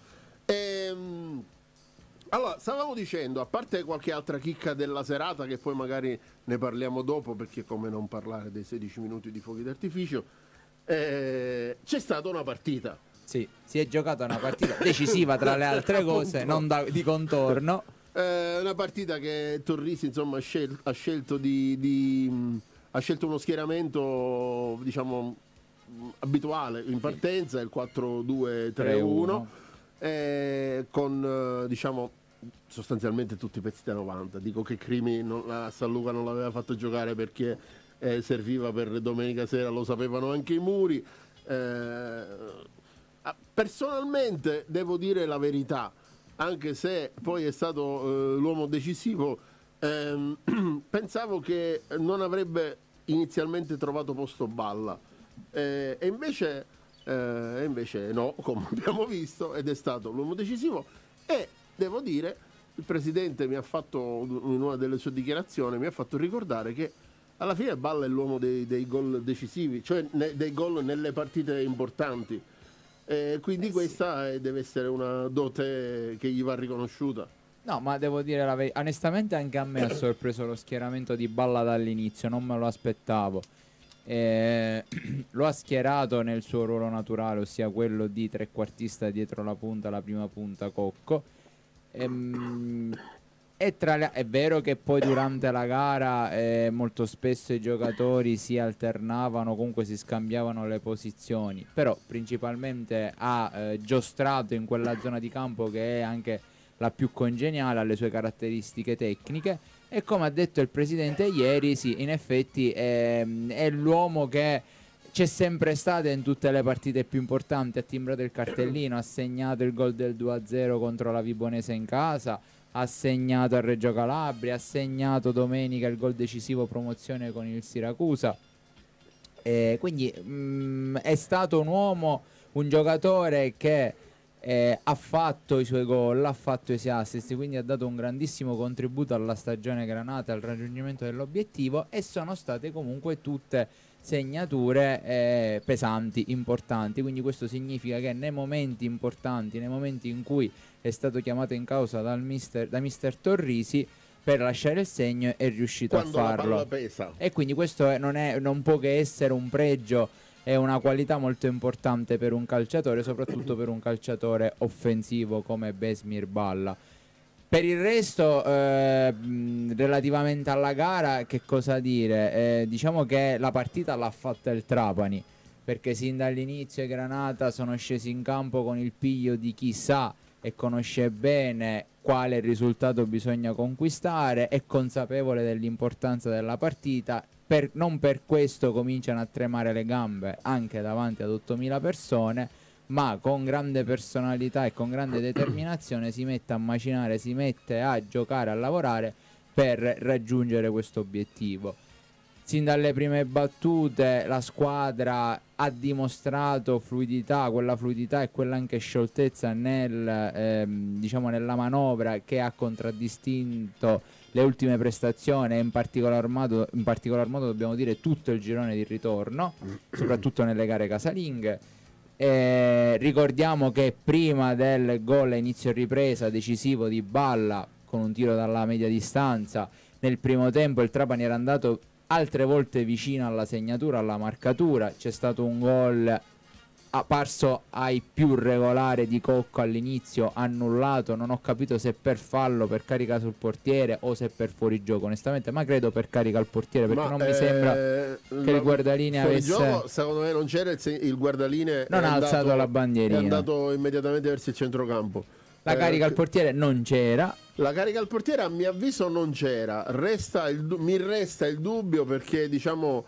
Allora, stavamo dicendo, a parte qualche altra chicca della serata, che poi magari ne parliamo dopo, perché come non parlare dei 16 minuti di fuochi d'artificio, c'è stata una partita. Sì, si è giocata una partita decisiva tra le altre cose, non di contorno. Una partita che Torrisi insomma ha scelto uno schieramento diciamo abituale in partenza, il 4-2-3-1, con diciamo sostanzialmente tutti i pezzi da 90. Dico che Crimi a San Luca non l'aveva fatto giocare perché serviva per domenica sera, lo sapevano anche i muri. Personalmente devo dire la verità, anche se poi è stato l'uomo decisivo, pensavo che non avrebbe inizialmente trovato posto Balla, e invece no, come abbiamo visto, ed è stato l'uomo decisivo. E devo dire, il presidente mi ha fatto, in una delle sue dichiarazioni, mi ha fatto ricordare che alla fine Balla è l'uomo dei gol decisivi, cioè dei gol nelle partite importanti. Quindi questa deve essere una dote che gli va riconosciuta. No, ma devo dire la verità, onestamente anche a me ha sorpreso lo schieramento di Balla dall'inizio, non me lo aspettavo. Lo ha schierato nel suo ruolo naturale, ossia quello di trequartista dietro la prima punta Cocco. E è vero che poi durante la gara molto spesso i giocatori si alternavano, comunque si scambiavano le posizioni, però principalmente ha giostrato in quella zona di campo che è anche la più congeniale alle sue caratteristiche tecniche, e come ha detto il presidente ieri, sì, in effetti è l'uomo che c'è sempre stato in tutte le partite più importanti, ha timbrato il cartellino, ha segnato il gol del 2-0 contro la Vibonese in casa, ha segnato a Reggio Calabria, ha segnato domenica il gol decisivo promozione con il Siracusa, quindi è stato un uomo, un giocatore che ha fatto i suoi gol, ha fatto i suoi assist, quindi ha dato un grandissimo contributo alla stagione granata, al raggiungimento dell'obiettivo, e sono state comunque tutte segnature pesanti, importanti, quindi questo significa che nei momenti importanti, nei momenti in cui è stato chiamato in causa da mister Torrisi per lasciare il segno, è riuscito quando a farlo, la palla pesa. E quindi questo non può che essere un pregio e una qualità molto importante per un calciatore, soprattutto per un calciatore offensivo come Besmir Balla. Per il resto, relativamente alla gara, che cosa dire? Diciamo che la partita l'ha fatta il Trapani, perché sin dall'inizio i Granata sono scesi in campo con il piglio di chi sa e conosce bene quale risultato bisogna conquistare, è consapevole dell'importanza della partita, non per questo cominciano a tremare le gambe anche davanti ad 8.000 persone, ma con grande personalità e con grande determinazione si mette a macinare, si mette a giocare, a lavorare per raggiungere questo obiettivo. Sin dalle prime battute la squadra ha dimostrato fluidità, quella fluidità e quella anche scioltezza nella manovra che ha contraddistinto le ultime prestazioni, e in particolar modo dobbiamo dire tutto il girone di ritorno, soprattutto nelle gare casalinghe. Ricordiamo che prima del gol a inizio ripresa decisivo di Balla con un tiro dalla media distanza, nel primo tempo il Trapani era andato altre volte vicino alla segnatura, alla marcatura. C'è stato un gol apparso ai più regolare di Cocco all'inizio, annullato, non ho capito se per fallo, per carica sul portiere o se per fuorigioco onestamente, ma credo per carica al portiere, perché non mi sembra che il guardalinee avesse gioco, secondo me non c'era, il guardalinee non ha alzato la bandierina, è andato immediatamente verso il centrocampo. La carica al portiere non c'era. La carica al portiere a mio avviso non c'era. Mi resta il dubbio, perché diciamo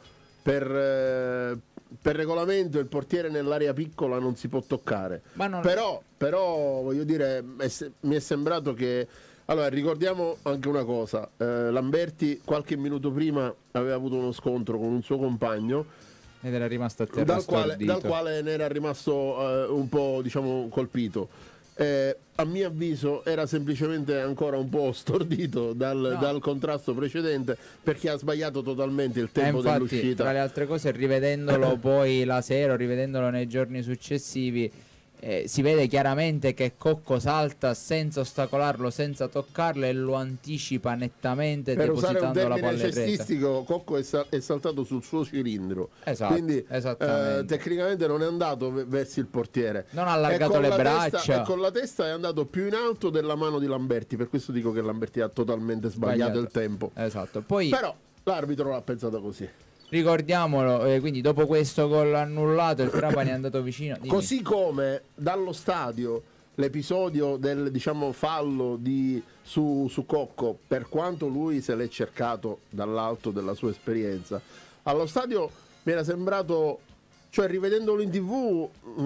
per regolamento il portiere nell'area piccola non si può toccare. Però voglio dire, mi è sembrato che... Allora, ricordiamo anche una cosa. Lamberti qualche minuto prima aveva avuto uno scontro con un suo compagno ed era rimasto a terra dal quale ne era rimasto un po', diciamo, colpito. A mio avviso era semplicemente ancora un po' stordito dal contrasto precedente, perché ha sbagliato totalmente il tempo infatti, dell'uscita. Tra le altre cose, rivedendolo poi la sera, rivedendolo nei giorni successivi, si vede chiaramente che Cocco salta senza ostacolarlo, senza toccarlo, e lo anticipa nettamente, per depositando usare un la palla in rete. cestistico, Cocco è saltato sul suo cilindro, esatto, quindi tecnicamente non è andato verso il portiere, non ha allargato le braccia e con la testa è andato più in alto della mano di Lamberti. Per questo dico che Lamberti ha totalmente sbagliato il tempo. Esatto. Poi però l'arbitro l'ha pensato così. Ricordiamolo, quindi dopo questo gol annullato il Trapani è andato vicino. Così come dallo stadio l'episodio del, diciamo, fallo su Cocco, per quanto lui se l'è cercato dall'alto della sua esperienza, allo stadio mi era sembrato, cioè rivedendolo in TV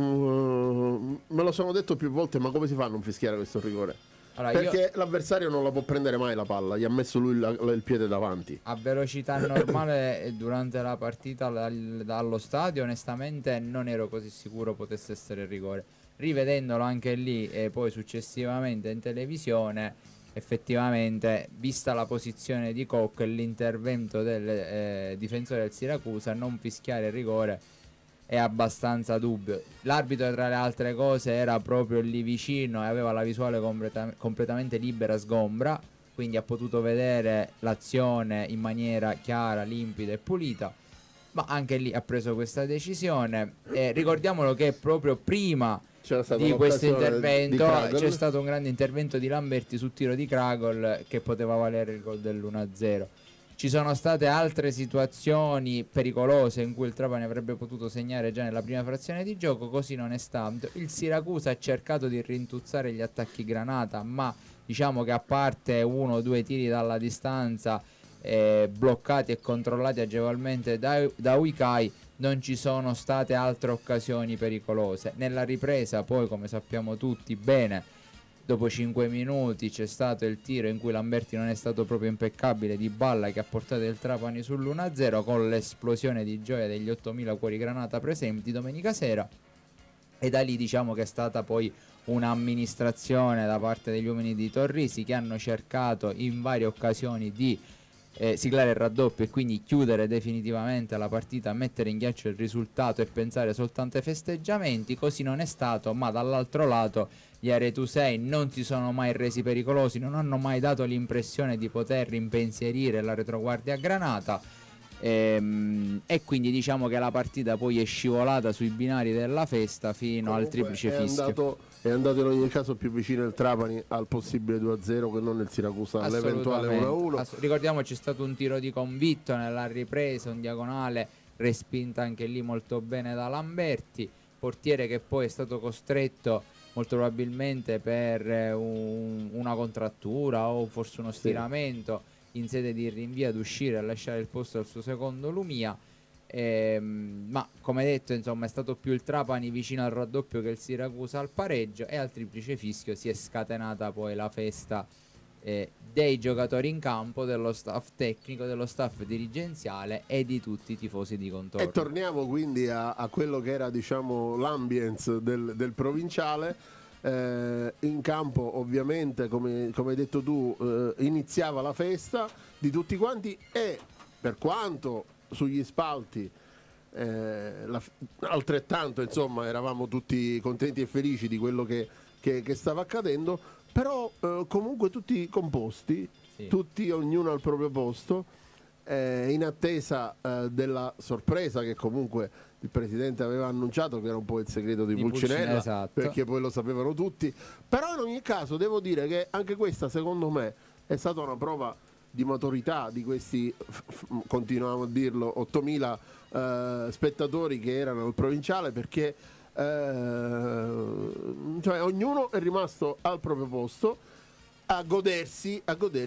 me lo sono detto più volte, ma come si fa a non fischiare questo rigore? Allora, perché l'avversario non la può prendere mai la palla, gli ha messo lui il piede davanti. A velocità normale durante la partita dallo stadio onestamente non ero così sicuro potesse essere rigore. Rivedendolo anche lì e poi successivamente in televisione, effettivamente, vista la posizione di Cocco e l'intervento del difensore del Siracusa, non fischiare il rigore è abbastanza dubbio. L'arbitro, tra le altre cose, era proprio lì vicino e aveva la visuale completamente libera, sgombra, quindi ha potuto vedere l'azione in maniera chiara, limpida e pulita. ma anche lì ha preso questa decisione. Ricordiamolo che proprio prima di questo intervento c'è stato un grande intervento di Lamberti sul tiro di Kragol che poteva valere il gol dell'1-0. Ci sono state altre situazioni pericolose in cui il Trapani avrebbe potuto segnare già nella prima frazione di gioco, così non è stato. Il Siracusa ha cercato di rintuzzare gli attacchi Granata, ma diciamo che a parte 1 o 2 tiri dalla distanza bloccati e controllati agevolmente da Uikai, non ci sono state altre occasioni pericolose. Nella ripresa poi, come sappiamo tutti bene, dopo 5 minuti c'è stato il tiro in cui Lamberti non è stato proprio impeccabile, di Balla, che ha portato il Trapani sull'1-0 con l'esplosione di gioia degli 8.000 cuori Granata presenti domenica sera, e da lì diciamo che è stata poi un'amministrazione da parte degli uomini di Torrisi, che hanno cercato in varie occasioni di siglare il raddoppio e quindi chiudere definitivamente la partita, mettere in ghiaccio il risultato e pensare soltanto ai festeggiamenti. Così non è stato, ma dall'altro lato gli Aretusei non si sono mai resi pericolosi, non hanno mai dato l'impressione di poter impensierire la retroguardia Granata, e quindi diciamo che la partita poi è scivolata sui binari della festa fino al triplice fischio. È andato in ogni caso più vicino il Trapani al possibile 2-0 che non il Siracusa all'eventuale 1-1. Ricordiamo c'è stato un tiro di Convitto nella ripresa, un diagonale respinta anche lì molto bene da Lamberti, portiere che poi è stato costretto molto probabilmente per una contrattura o forse uno stiramento in sede di rinvio ad uscire e a lasciare il posto al suo secondo Lumia. Ma come detto, insomma, è stato più il Trapani vicino al raddoppio che il Siracusa al pareggio, e al triplice fischio si è scatenata poi la festa dei giocatori in campo, dello staff tecnico, dello staff dirigenziale e di tutti i tifosi di contorno. E torniamo quindi a quello che era, diciamo, l'ambience del provinciale. In campo ovviamente, come hai detto tu, iniziava la festa di tutti quanti, e per quanto sugli spalti altrettanto, insomma, eravamo tutti contenti e felici di quello che stava accadendo, però comunque tutti composti, tutti, ognuno al proprio posto, in attesa della sorpresa che comunque il presidente aveva annunciato, che era un po' il segreto di Pulcinella, esatto, perché poi lo sapevano tutti. Però in ogni caso devo dire che anche questa, secondo me, è stata una prova di maturità di questi, continuiamo a dirlo, 8.000 spettatori che erano al provinciale, perché cioè ognuno è rimasto al proprio posto a godersi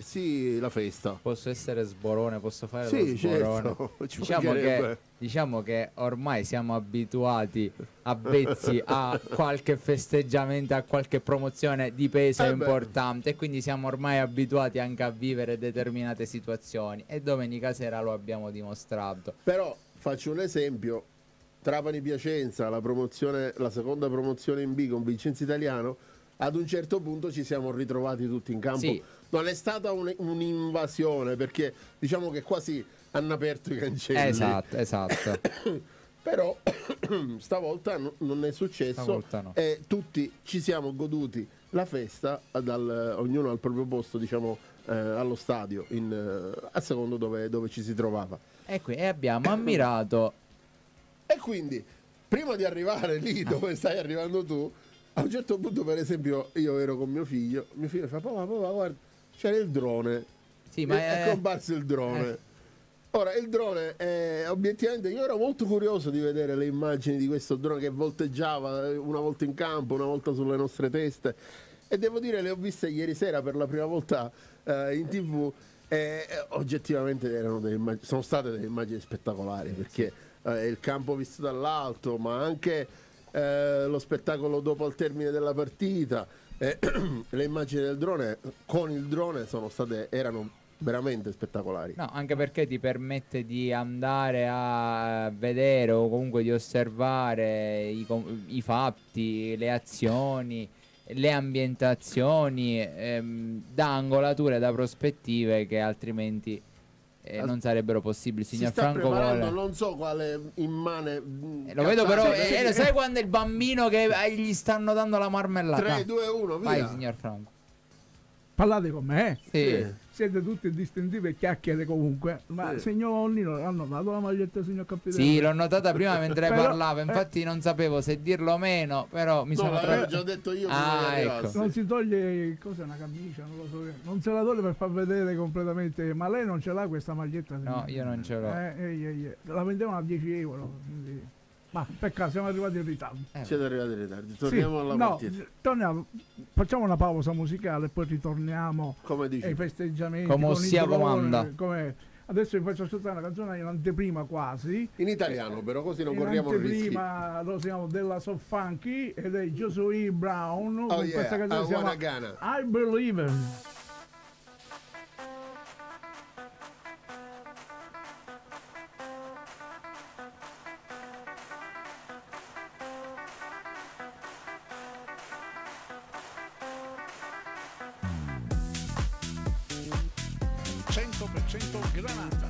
la festa. Posso essere sborone, posso fare sì, lo sborone. Certo. Diciamo che ormai siamo abituati, avvezzi a qualche festeggiamento, a qualche promozione di peso importante, e quindi siamo ormai abituati anche a vivere determinate situazioni, e domenica sera lo abbiamo dimostrato. Però faccio un esempio: Trapani Piacenza, la seconda promozione in B con Vincenzo Italiano, ad un certo punto ci siamo ritrovati tutti in campo. Sì. Non è stata un'invasione, perché diciamo che quasi hanno aperto i cancelli. Esatto. Però stavolta non è successo. Stavolta no. E tutti ci siamo goduti la festa, ognuno al proprio posto, diciamo, allo stadio, a secondo dove ci si trovava. E abbiamo ammirato. E quindi, prima di arrivare lì dove stai arrivando tu, a un certo punto, per esempio, io ero con mio figlio mi fa: papà, guarda, c'era il drone. Sì, ma è comparso il drone. Ora, il drone, obiettivamente, io ero molto curioso di vedere le immagini di questo drone che volteggiava una volta in campo, una volta sulle nostre teste, e devo dire, le ho viste ieri sera per la prima volta in TV, e oggettivamente sono state delle immagini spettacolari, perché il campo visto dall'alto, ma anche lo spettacolo dopo, al termine della partita, le immagini del drone con il drone erano veramente spettacolari. No, anche perché ti permette di andare a vedere, o comunque di osservare i fatti, le azioni, le ambientazioni, da angolature, da prospettive che altrimenti non sarebbero possibili. Signor Franco vuole... non so quale immane lo vedo, però sai quando è il bambino che gli stanno dando la marmellata? 3, 2, 1, via. Vai, signor Franco. parlate con me, Sì. siete tutti distintivi e chiacchiere comunque, ma il signor Nino hanno dato la maglietta del signor capitano? Sì, l'ho notata prima mentre Però, parlavo, infatti non sapevo se dirlo o meno, però mi sono l'avevo già detto io prima che arrivasse. Non si toglie, cos'è una camicia, non lo so, non se la toglie per far vedere completamente, ma lei non ce l'ha questa maglietta? No, io non ce l'ho. La vendevano a 10 euro, quindi... Ma peccato, siamo arrivati in ritardo. Siete arrivati in ritardo, torniamo alla partita. Torniamo, facciamo una pausa musicale e poi ritorniamo come dici, ai festeggiamenti. Come con ossia i droni, comanda. Adesso vi faccio ascoltare una canzone in anteprima quasi. In italiano però, così non in corriamo il rischio. anteprima lo siamo della Soft Funky ed è Josué Brown. Con yeah, questa canzone si chiama I Believe. Granata.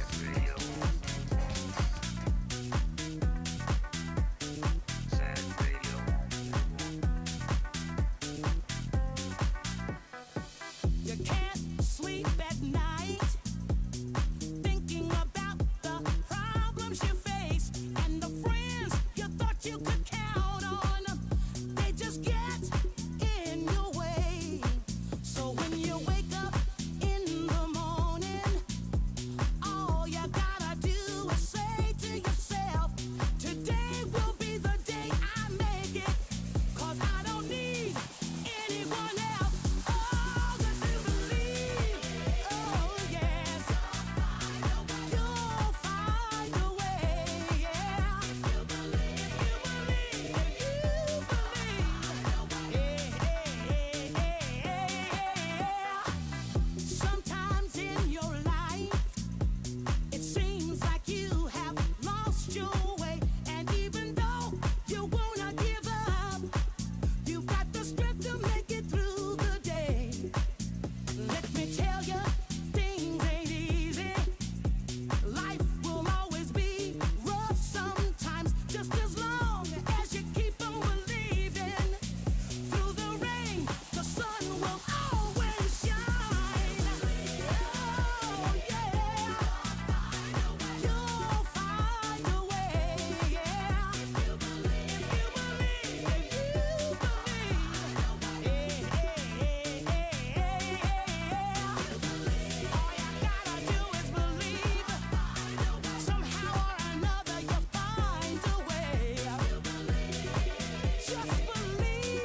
You can't sleep at night thinking about the problems you face and the friends you thought you could count on. They just get in your way. So when you wake up in the morning, all you gotta do is say to yourself, today will be the day I make it, 'cause I don't need anyone else. Oh, 'cause you believe, oh yes, you'll find a way, yeah. You believe, sometimes in your life it seems like you have lost your way, and even though you wanna give up, you've got the strength to make it through the day. Let me tell you, things ain't easy. Life will always be rough sometimes, just as long as you keep on believing. Through the rain, the sun will always shine. Oh yeah, you'll find a way, yeah. If you believe, all you gotta do is believe. Somehow or another you'll find a way. Just believe.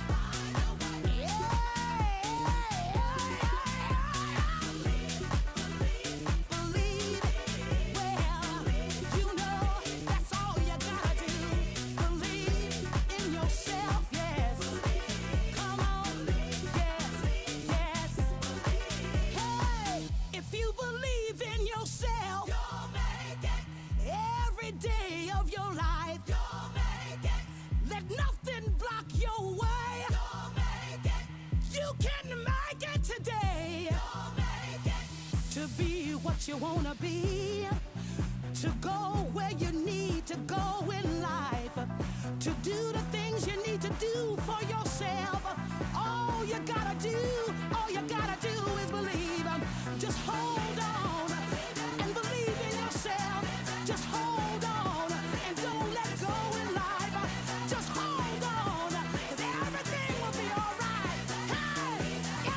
Believe. Well, you know that's all you gotta do. Believe in yourself, yes. Come on, yes. Hey, if you believe in yourself, you'll make it. Every day of your life, you'll make it. Let nothing block your way. You'll make it. You can make it today. You'll make it. To be what you wanna be, to go where you need to go in life, to do the things you need to do for yourself. All you gotta do is believe. Just hold on and believe in yourself. Just hold on and don't let go in life. Just hold on, 'cause everything will be alright. Hey,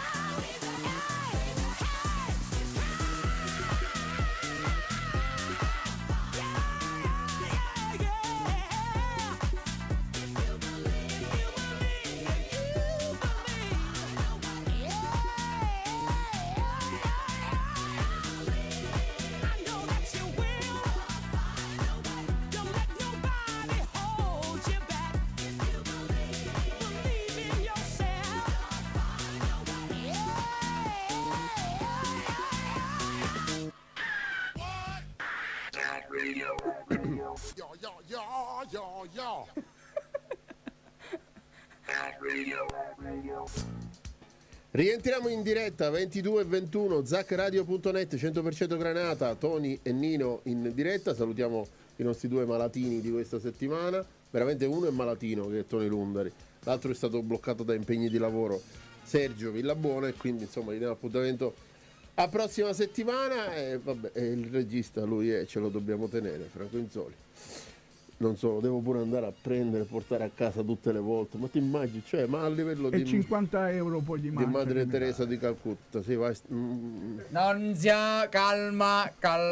Rientriamo in diretta 22 e 21, zacradio.net, 100% Granata, Tony e Nino in diretta. Salutiamo i nostri due malatini di questa settimana. Veramente uno è malatino, che è Tony Lundari, l'altro è stato bloccato da impegni di lavoro Sergio Villabuona, e quindi insomma gli diamo appuntamento a prossima settimana. E vabbè, il regista lui è, ce lo dobbiamo tenere, Franco Inzoli. Non so, devo pure andare a prendere e portare a casa tutte le volte, ma ti immagini, cioè, ma a livello E di 50 euro poi gli di manca, Madre che mi Teresa di Calcutta, sì, vai, Non sia, calma,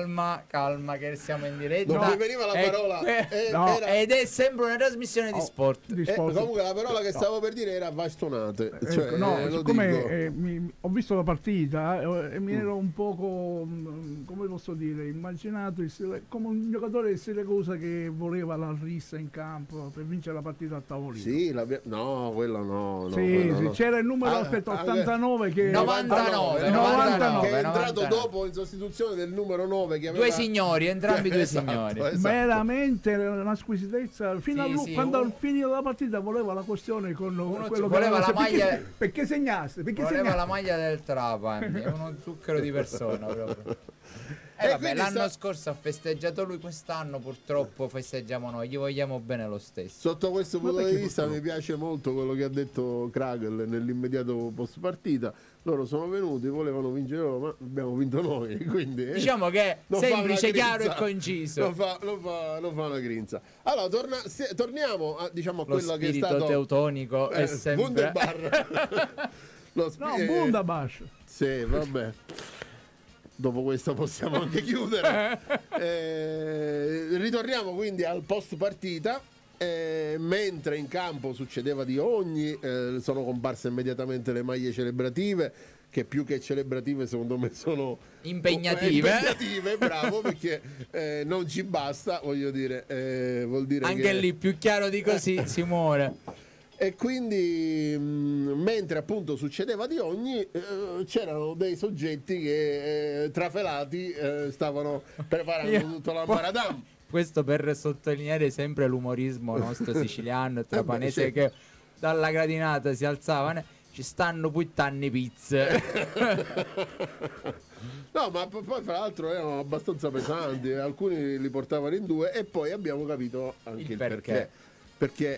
che siamo in diretta. Non mi veniva la parola, No. era- Ed è sempre una trasmissione di sport. di sport. comunque la parola che No. stavo per dire era bastonate, cioè, Ecco, no, lo siccome dico. ho visto la partita e mi ero un poco, come posso dire, immaginato come un giocatore di Siracusa che voleva la rissa in campo per vincere la partita a tavolino. Sì, no, quello no, Sì, quello sì, no. c'era il numero, aspetta, 89 che 99, che è 99. entrato dopo in sostituzione del numero 9 che aveva... Due signori, entrambi due Esatto, signori. esatto. veramente una squisitezza fino Sì, quando uno- al finire la partita voleva la questione con quello che voleva la maglia- perché segnaste, perché Voleva segnaste. la maglia del Trapani, è uno zucchero di persona proprio. E Vabbè, quindi l'anno scorso ha festeggiato lui, quest'anno purtroppo festeggiamo noi, gli vogliamo bene lo stesso. Sotto questo punto Ma di perché vista mi purtroppo? piace molto quello che ha detto Kragel nell'immediato post partita. Loro sono venuti, volevano vincere loro, ma abbiamo vinto noi, quindi Diciamo che non fa semplice, una chiaro e grinza. conciso. Non fa una grinza. Allora, torniamo a, diciamo, a Lo quello che è spirito stato teutonico è sempre Wunderbar. No, Bundabash. Sì, vabbè. Dopo questo possiamo anche chiudere. Ritorniamo quindi al post partita. Mentre in campo succedeva di ogni, sono comparse immediatamente le maglie celebrative, che più che celebrative secondo me sono impegnative. Bravo, perché non ci basta, voglio dire, vuol dire Anche che... lì più chiaro di così si muore. E quindi mentre appunto succedeva di ogni, c'erano dei soggetti che trafelati stavano preparando tutto l'ambaradam. Questo per sottolineare sempre l'umorismo nostro siciliano e trapanese, sì. che dalla gradinata si alzavano, ci stanno puttane pizze. No, ma poi fra l'altro erano abbastanza pesanti, alcuni li portavano in due, e poi abbiamo capito anche il perché. Perché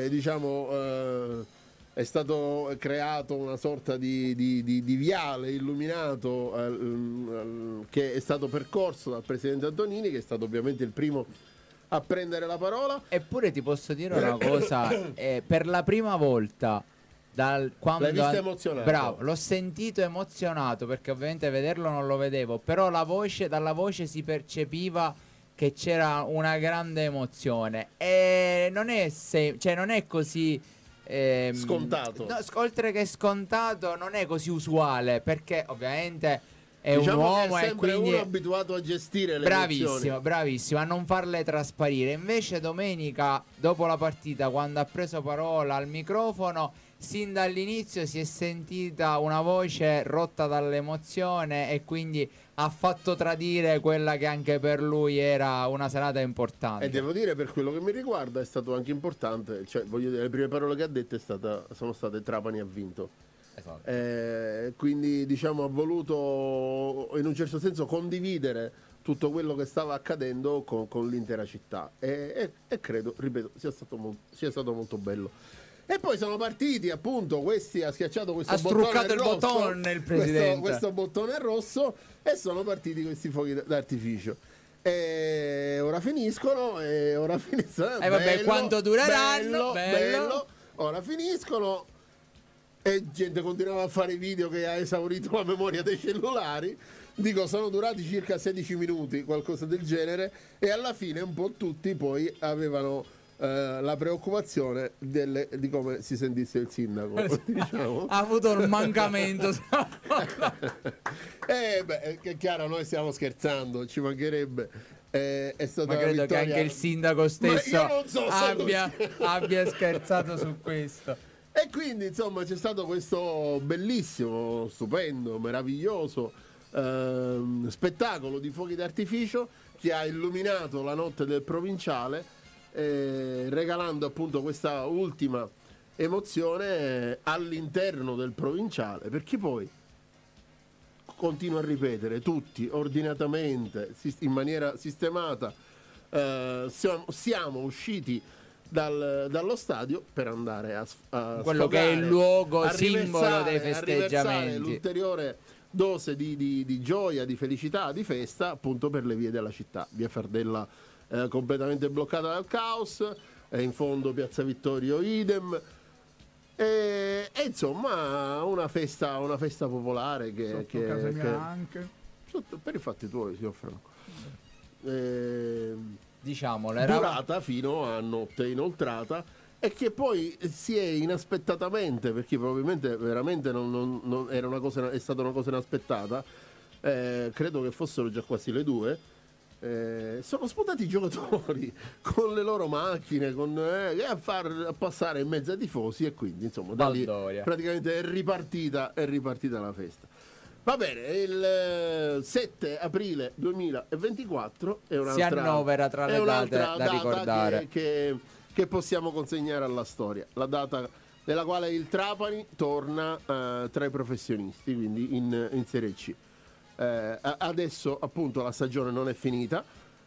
è stato creato una sorta di viale illuminato che è stato percorso dal presidente Antonini, che è stato ovviamente il primo a prendere la parola. Eppure ti posso dire una cosa, per la prima volta quando L'hai visto emozionato? Bravo, l'ho sentito emozionato, perché ovviamente vederlo non lo vedevo, però dalla voce si percepiva che c'era una grande emozione, e non è non è così scontato. No, oltre che scontato, non è così usuale, perché ovviamente è Diciamo un uomo che è e sempre quindi uno abituato a gestire le emozioni. bravissimo a non farle trasparire. Invece domenica, dopo la partita, quando ha preso parola al microfono, sin dall'inizio si è sentita una voce rotta dall'emozione, e quindi ha fatto tradire quella che anche per lui era una serata importante. E devo dire, per quello che mi riguarda, è stato anche importante, cioè voglio dire, le prime parole che ha detto sono state: Trapani ha vinto. Esatto. Quindi diciamo ha voluto in un certo senso condividere tutto quello che stava accadendo con l'intera città, e credo, ripeto, sia stato molto bello. E poi sono partiti, appunto, questi ha schiacciato questo Ha bottone struccato il rosso, bottone il presidente. questo bottone rosso, e sono partiti questi fuochi d'artificio. E ora finiscono, e vabbè, quanto dureranno? bello. Ora finiscono, e gente continuava a fare video che ha esaurito la memoria dei cellulari. Dico, sono durati circa 16 minuti, qualcosa del genere, e alla fine un po' tutti poi avevano la preoccupazione di come si sentisse il sindaco, diciamo. Ha avuto un mancamento. È chiaro, noi stiamo scherzando, ci mancherebbe. È stata Ma una credo che vittoria... anche il sindaco stesso Ma io non so se abbia scherzato su questo. E quindi insomma c'è stato questo bellissimo, stupendo, meraviglioso spettacolo di fuochi d'artificio che ha illuminato la notte del provinciale, regalando appunto questa ultima emozione all'interno del provinciale, perché poi, continuo a ripetere, tutti ordinatamente, in maniera sistemata, siamo usciti dallo stadio per andare a quello che è il luogo simbolo dei festeggiamenti, l'ulteriore dose di gioia, di felicità, di festa, appunto per le vie della città. Via Fardella completamente bloccata dal caos, in fondo Piazza Vittorio idem, e insomma una festa popolare che casa mia anche per i fatti tuoi, signor Franco. Diciamo durata fino a notte inoltrata, e che poi si è inaspettatamente, perché probabilmente veramente non era una cosa, è stata una cosa inaspettata, credo che fossero già quasi le 2, sono spuntati i giocatori con le loro macchine a passare in mezzo ai tifosi, e quindi insomma da lì praticamente è ripartita la festa. Va bene, il 7 aprile 2024 è un'altra, si annovera tra le date da ricordare che possiamo consegnare alla storia, la data nella quale il Trapani torna tra i professionisti, quindi in Serie C. Adesso appunto la stagione non è finita,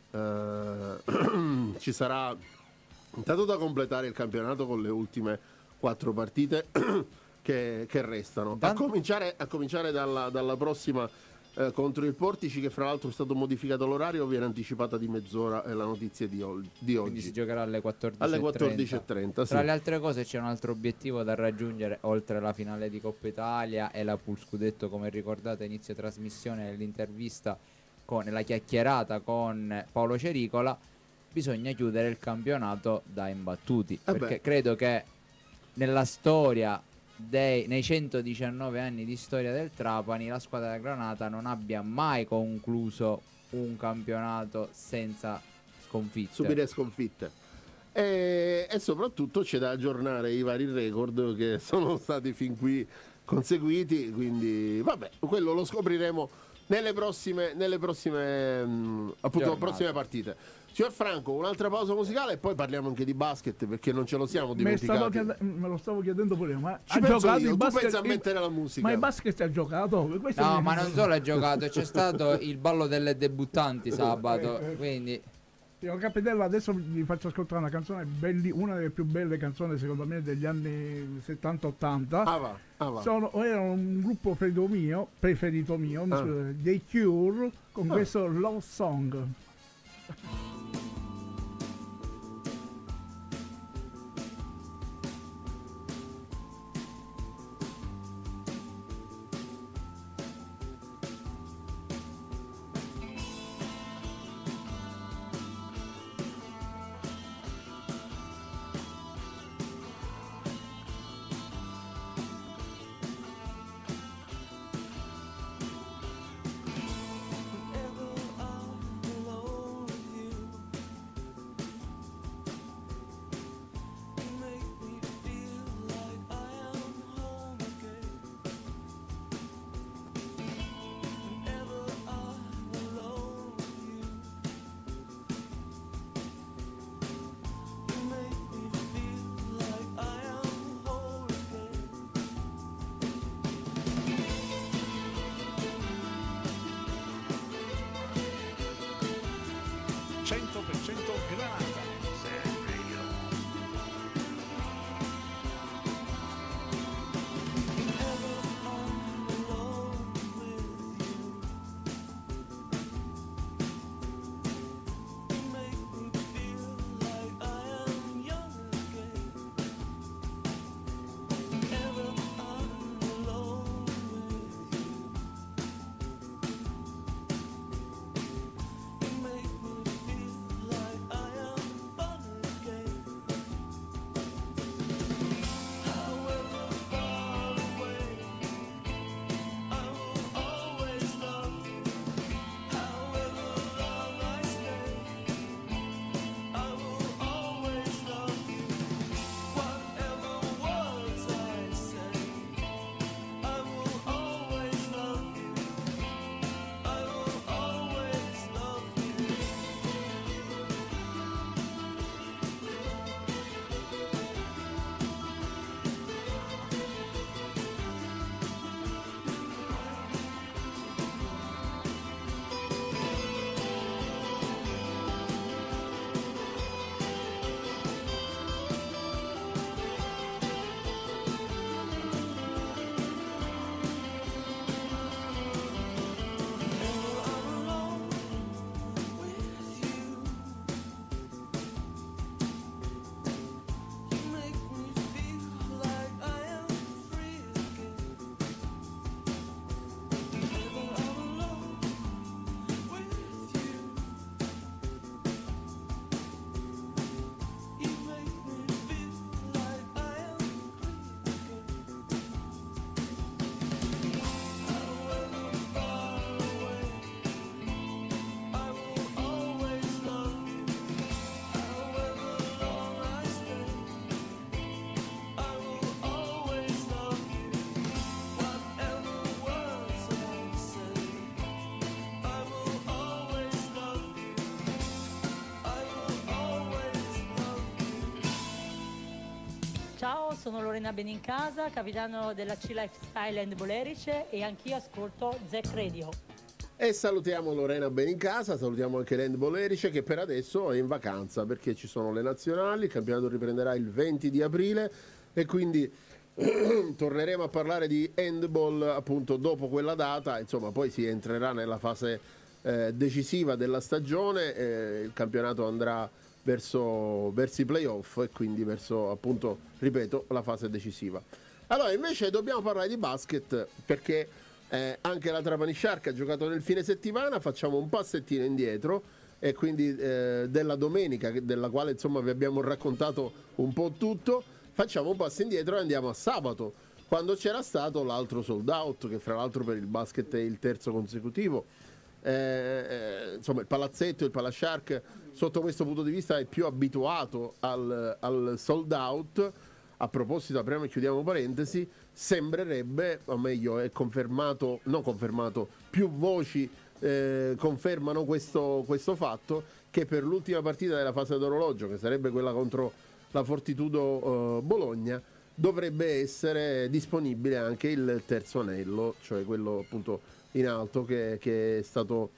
ci sarà intanto da completare il campionato con le ultime 4 partite che restano, a cominciare dalla prossima contro il Portici, che fra l'altro è stato modificato l'orario, viene anticipata di mezz'ora, è la notizia di oggi. Quindi si giocherà alle 14:30. Alle 14:30, Tra le altre cose c'è un altro obiettivo da raggiungere, oltre alla finale di Coppa Italia e la Pool Scudetto, come ricordate inizio trasmissione nell'intervista nella chiacchierata con Paolo Cericola. Bisogna chiudere il campionato da imbattuti, perché credo che nella storia nei 119 anni di storia del Trapani la squadra della Granata non abbia mai concluso un campionato senza subire sconfitte, e soprattutto c'è da aggiornare i vari record che sono stati fin qui conseguiti, quindi vabbè, quello lo scopriremo nelle prossime partite. Signor Franco, un'altra pausa musicale e poi parliamo anche di basket, perché non ce lo siamo dimenticati. Me lo stavo chiedendo pure, ma ci ha penso giocato io, il basket, tu pensa a mettere la musica? Ma il basket ha giocato? No, ma non solo ha giocato, c'è stato il ballo delle debuttanti sabato, quindi Io Capitella, adesso vi faccio ascoltare una canzone una delle più belle canzoni secondo me degli anni 70-80. Erano un gruppo preferito mio, dei Cure, con questo Love Song. Ciao, sono Lorena Benincasa, capitano della C-Life Island Bolerice e anch'io ascolto Zac Radio. E salutiamo Lorena Benincasa, salutiamo anche Land Bolerice che per adesso è in vacanza perché ci sono le nazionali, il campionato riprenderà il 20 di aprile e quindi torneremo a parlare di handball appunto dopo quella data, insomma poi si entrerà nella fase decisiva della stagione, il campionato andrà verso i playoff e quindi verso appunto, ripeto, la fase decisiva. Allora invece dobbiamo parlare di basket perché anche la Trapani Shark ha giocato nel fine settimana, facciamo un passettino indietro e quindi della domenica della quale insomma vi abbiamo raccontato un po' tutto, facciamo un passo indietro e andiamo a sabato quando c'era stato l'altro sold out che fra l'altro per il basket è il terzo consecutivo. Insomma il palazzetto, il Palashark sotto questo punto di vista è più abituato al sold out. A proposito, apriamo e chiudiamo parentesi, sembrerebbe, o meglio è confermato, non confermato, più voci confermano questo fatto, che per l'ultima partita della fase d'orologio, che sarebbe quella contro la Fortitudo Bologna, dovrebbe essere disponibile anche il terzo anello, cioè quello appunto in alto che è stato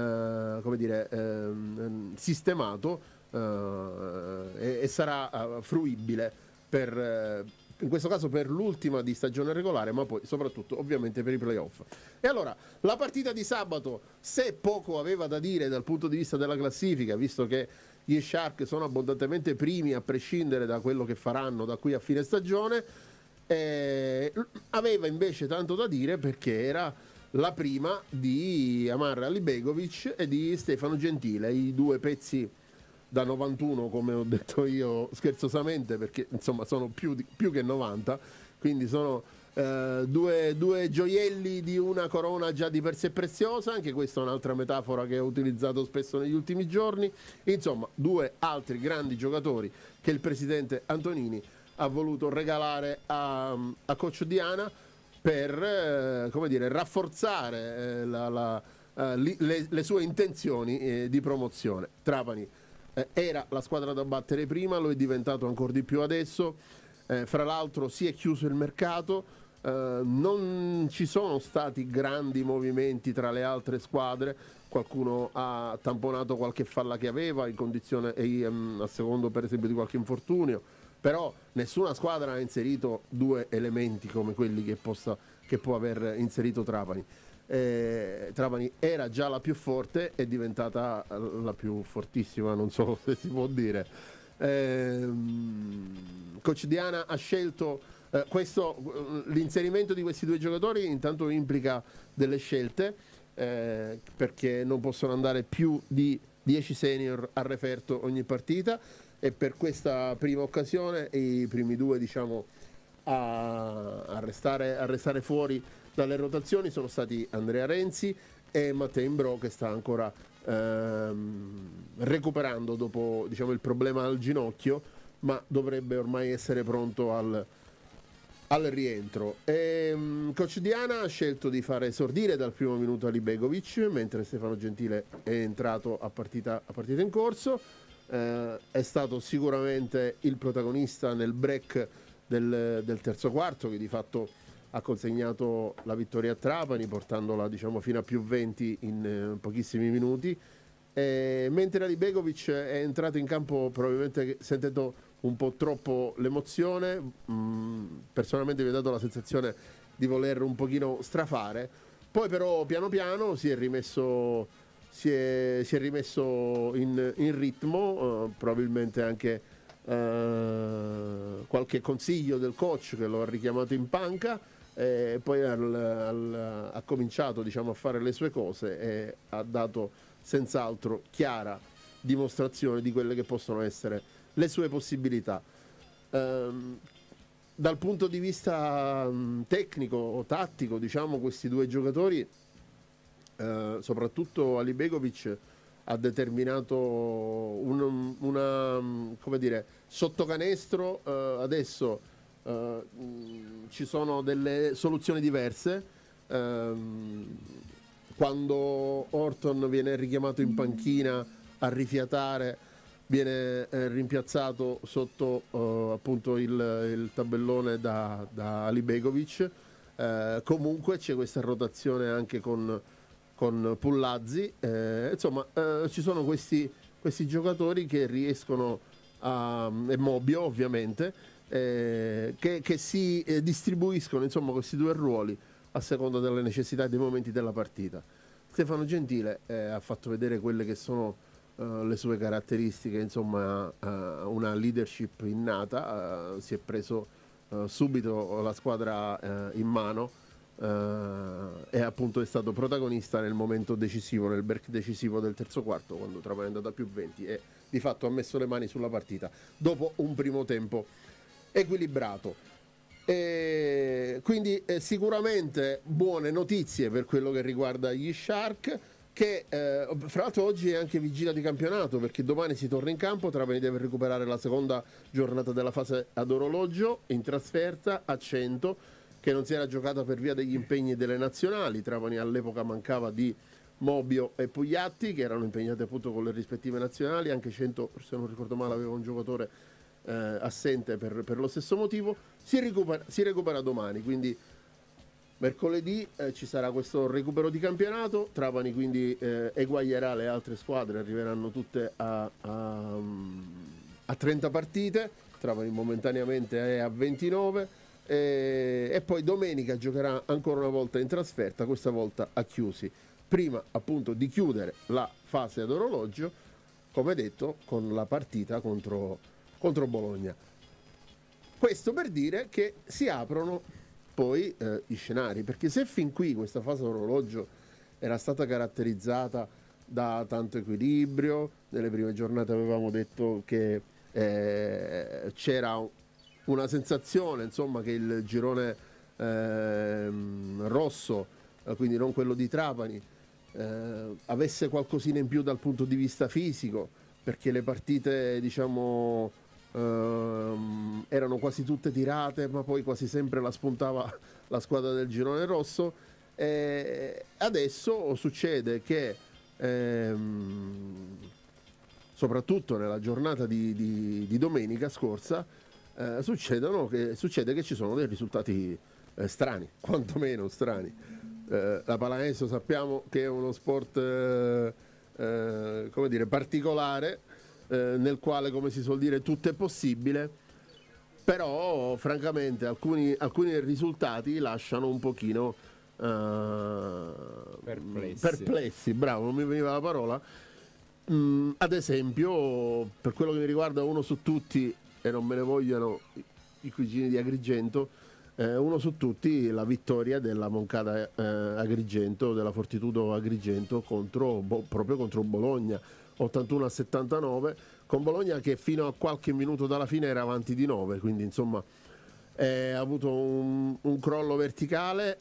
sistemato e sarà fruibile in questo caso per l'ultima di stagione regolare, ma poi soprattutto ovviamente per i playoff. E allora la partita di sabato, se poco aveva da dire dal punto di vista della classifica, visto che gli Shark sono abbondantemente primi a prescindere da quello che faranno da qui a fine stagione, aveva invece tanto da dire perché era la prima di Amar Alibegovic e di Stefano Gentile, i due pezzi da 91 come ho detto io scherzosamente perché insomma sono più che 90, quindi sono due gioielli di una corona già di per sé preziosa, anche questa è un'altra metafora che ho utilizzato spesso negli ultimi giorni. Insomma, due altri grandi giocatori che il presidente Antonini ha voluto regalare a Coach Diana per rafforzare le sue intenzioni di promozione. Trapani era la squadra da battere prima, lo è diventato ancora di più adesso. Fra l'altro si è chiuso il mercato, non ci sono stati grandi movimenti tra le altre squadre, qualcuno ha tamponato qualche falla che aveva in condizione a secondo per esempio di qualche infortunio, però nessuna squadra ha inserito due elementi come quelli che può aver inserito Trapani. Trapani era già la più forte, è diventata la più fortissima, non so se si può dire. Coach Diana ha scelto l'inserimento di questi due giocatori intanto implica delle scelte perché non possono andare più di 10 senior a referto ogni partita, e per questa prima occasione i primi due a restare fuori dalle rotazioni sono stati Andrea Renzi e Matteo Imbro, che sta ancora recuperando dopo il problema al ginocchio, ma dovrebbe ormai essere pronto al rientro. Coach Diana ha scelto di fare esordire dal primo minuto Alibegovic, mentre Stefano Gentile è entrato a partita in corso. È stato sicuramente il protagonista nel break del terzo quarto, che di fatto ha consegnato la vittoria a Trapani portandola fino a più 20 in pochissimi minuti, mentre Alibegovic è entrato in campo probabilmente sentendo un po' troppo l'emozione. Personalmente mi ha dato la sensazione di voler un pochino strafare, poi però piano piano si è rimesso in ritmo, probabilmente anche qualche consiglio del coach che lo ha richiamato in panca, e poi ha cominciato a fare le sue cose e ha dato senz'altro chiara dimostrazione di quelle che possono essere le sue possibilità. Dal punto di vista tecnico o tattico, questi due giocatori, soprattutto Alibegovic, ha determinato una sottocanestro. Adesso ci sono delle soluzioni diverse. Quando Orton viene richiamato in panchina a rifiatare, viene rimpiazzato sotto appunto il tabellone da Ali Begovic. Comunque c'è questa rotazione anche con Pullazzi, insomma ci sono questi giocatori che riescono e Mobbio ovviamente, che si distribuiscono, insomma, questi due ruoli a seconda delle necessità e dei momenti della partita. Stefano Gentile ha fatto vedere quelle che sono le sue caratteristiche, insomma, una leadership innata, si è preso subito la squadra in mano e appunto è stato protagonista nel momento decisivo, nel break decisivo del terzo quarto, quando Trapani è andata a più 20 e di fatto ha messo le mani sulla partita dopo un primo tempo equilibrato. Quindi sicuramente buone notizie per quello che riguarda gli Shark, che fra l'altro oggi è anche vigilia di campionato, perché domani si torna in campo. Trapani deve recuperare la seconda giornata della fase ad orologio in trasferta a Cento, che non si era giocata per via degli impegni delle nazionali. Trapani all'epoca mancava di Mobbio e Pugliatti, che erano impegnati appunto con le rispettive nazionali. Anche Cento, se non ricordo male, aveva un giocatore assente per lo stesso motivo. Si recupera domani, quindi mercoledì ci sarà questo recupero di campionato. Trapani quindi eguaglierà le altre squadre, arriveranno tutte a 30 partite. Trapani momentaneamente è a 29 e poi domenica giocherà ancora una volta in trasferta, questa volta a Chiusi, prima appunto di chiudere la fase ad orologio, come detto, con la partita contro Bologna. Questo per dire che si aprono poi gli scenari, perché se fin qui questa fase orologio era stata caratterizzata da tanto equilibrio, nelle prime giornate avevamo detto che c'era una sensazione, insomma, che il girone rosso, quindi non quello di Trapani, avesse qualcosina in più dal punto di vista fisico, perché le partite, diciamo, erano quasi tutte tirate, ma poi quasi sempre la spuntava la squadra del girone rosso. Adesso succede che soprattutto nella giornata di domenica scorsa succede che ci sono dei risultati strani, quantomeno strani. La pallacanestro sappiamo che è uno sport come dire, particolare, nel quale, come si suol dire, tutto è possibile, però francamente alcuni risultati lasciano un pochino perplessi, bravo, non mi veniva la parola. Ad esempio, per quello che mi riguarda, uno su tutti, e non me ne vogliano i cugini di Agrigento, uno su tutti la vittoria della Moncada Agrigento, della Fortitudo Agrigento proprio contro Bologna, 81-79, con Bologna che fino a qualche minuto dalla fine era avanti di 9, quindi insomma ha avuto un crollo verticale,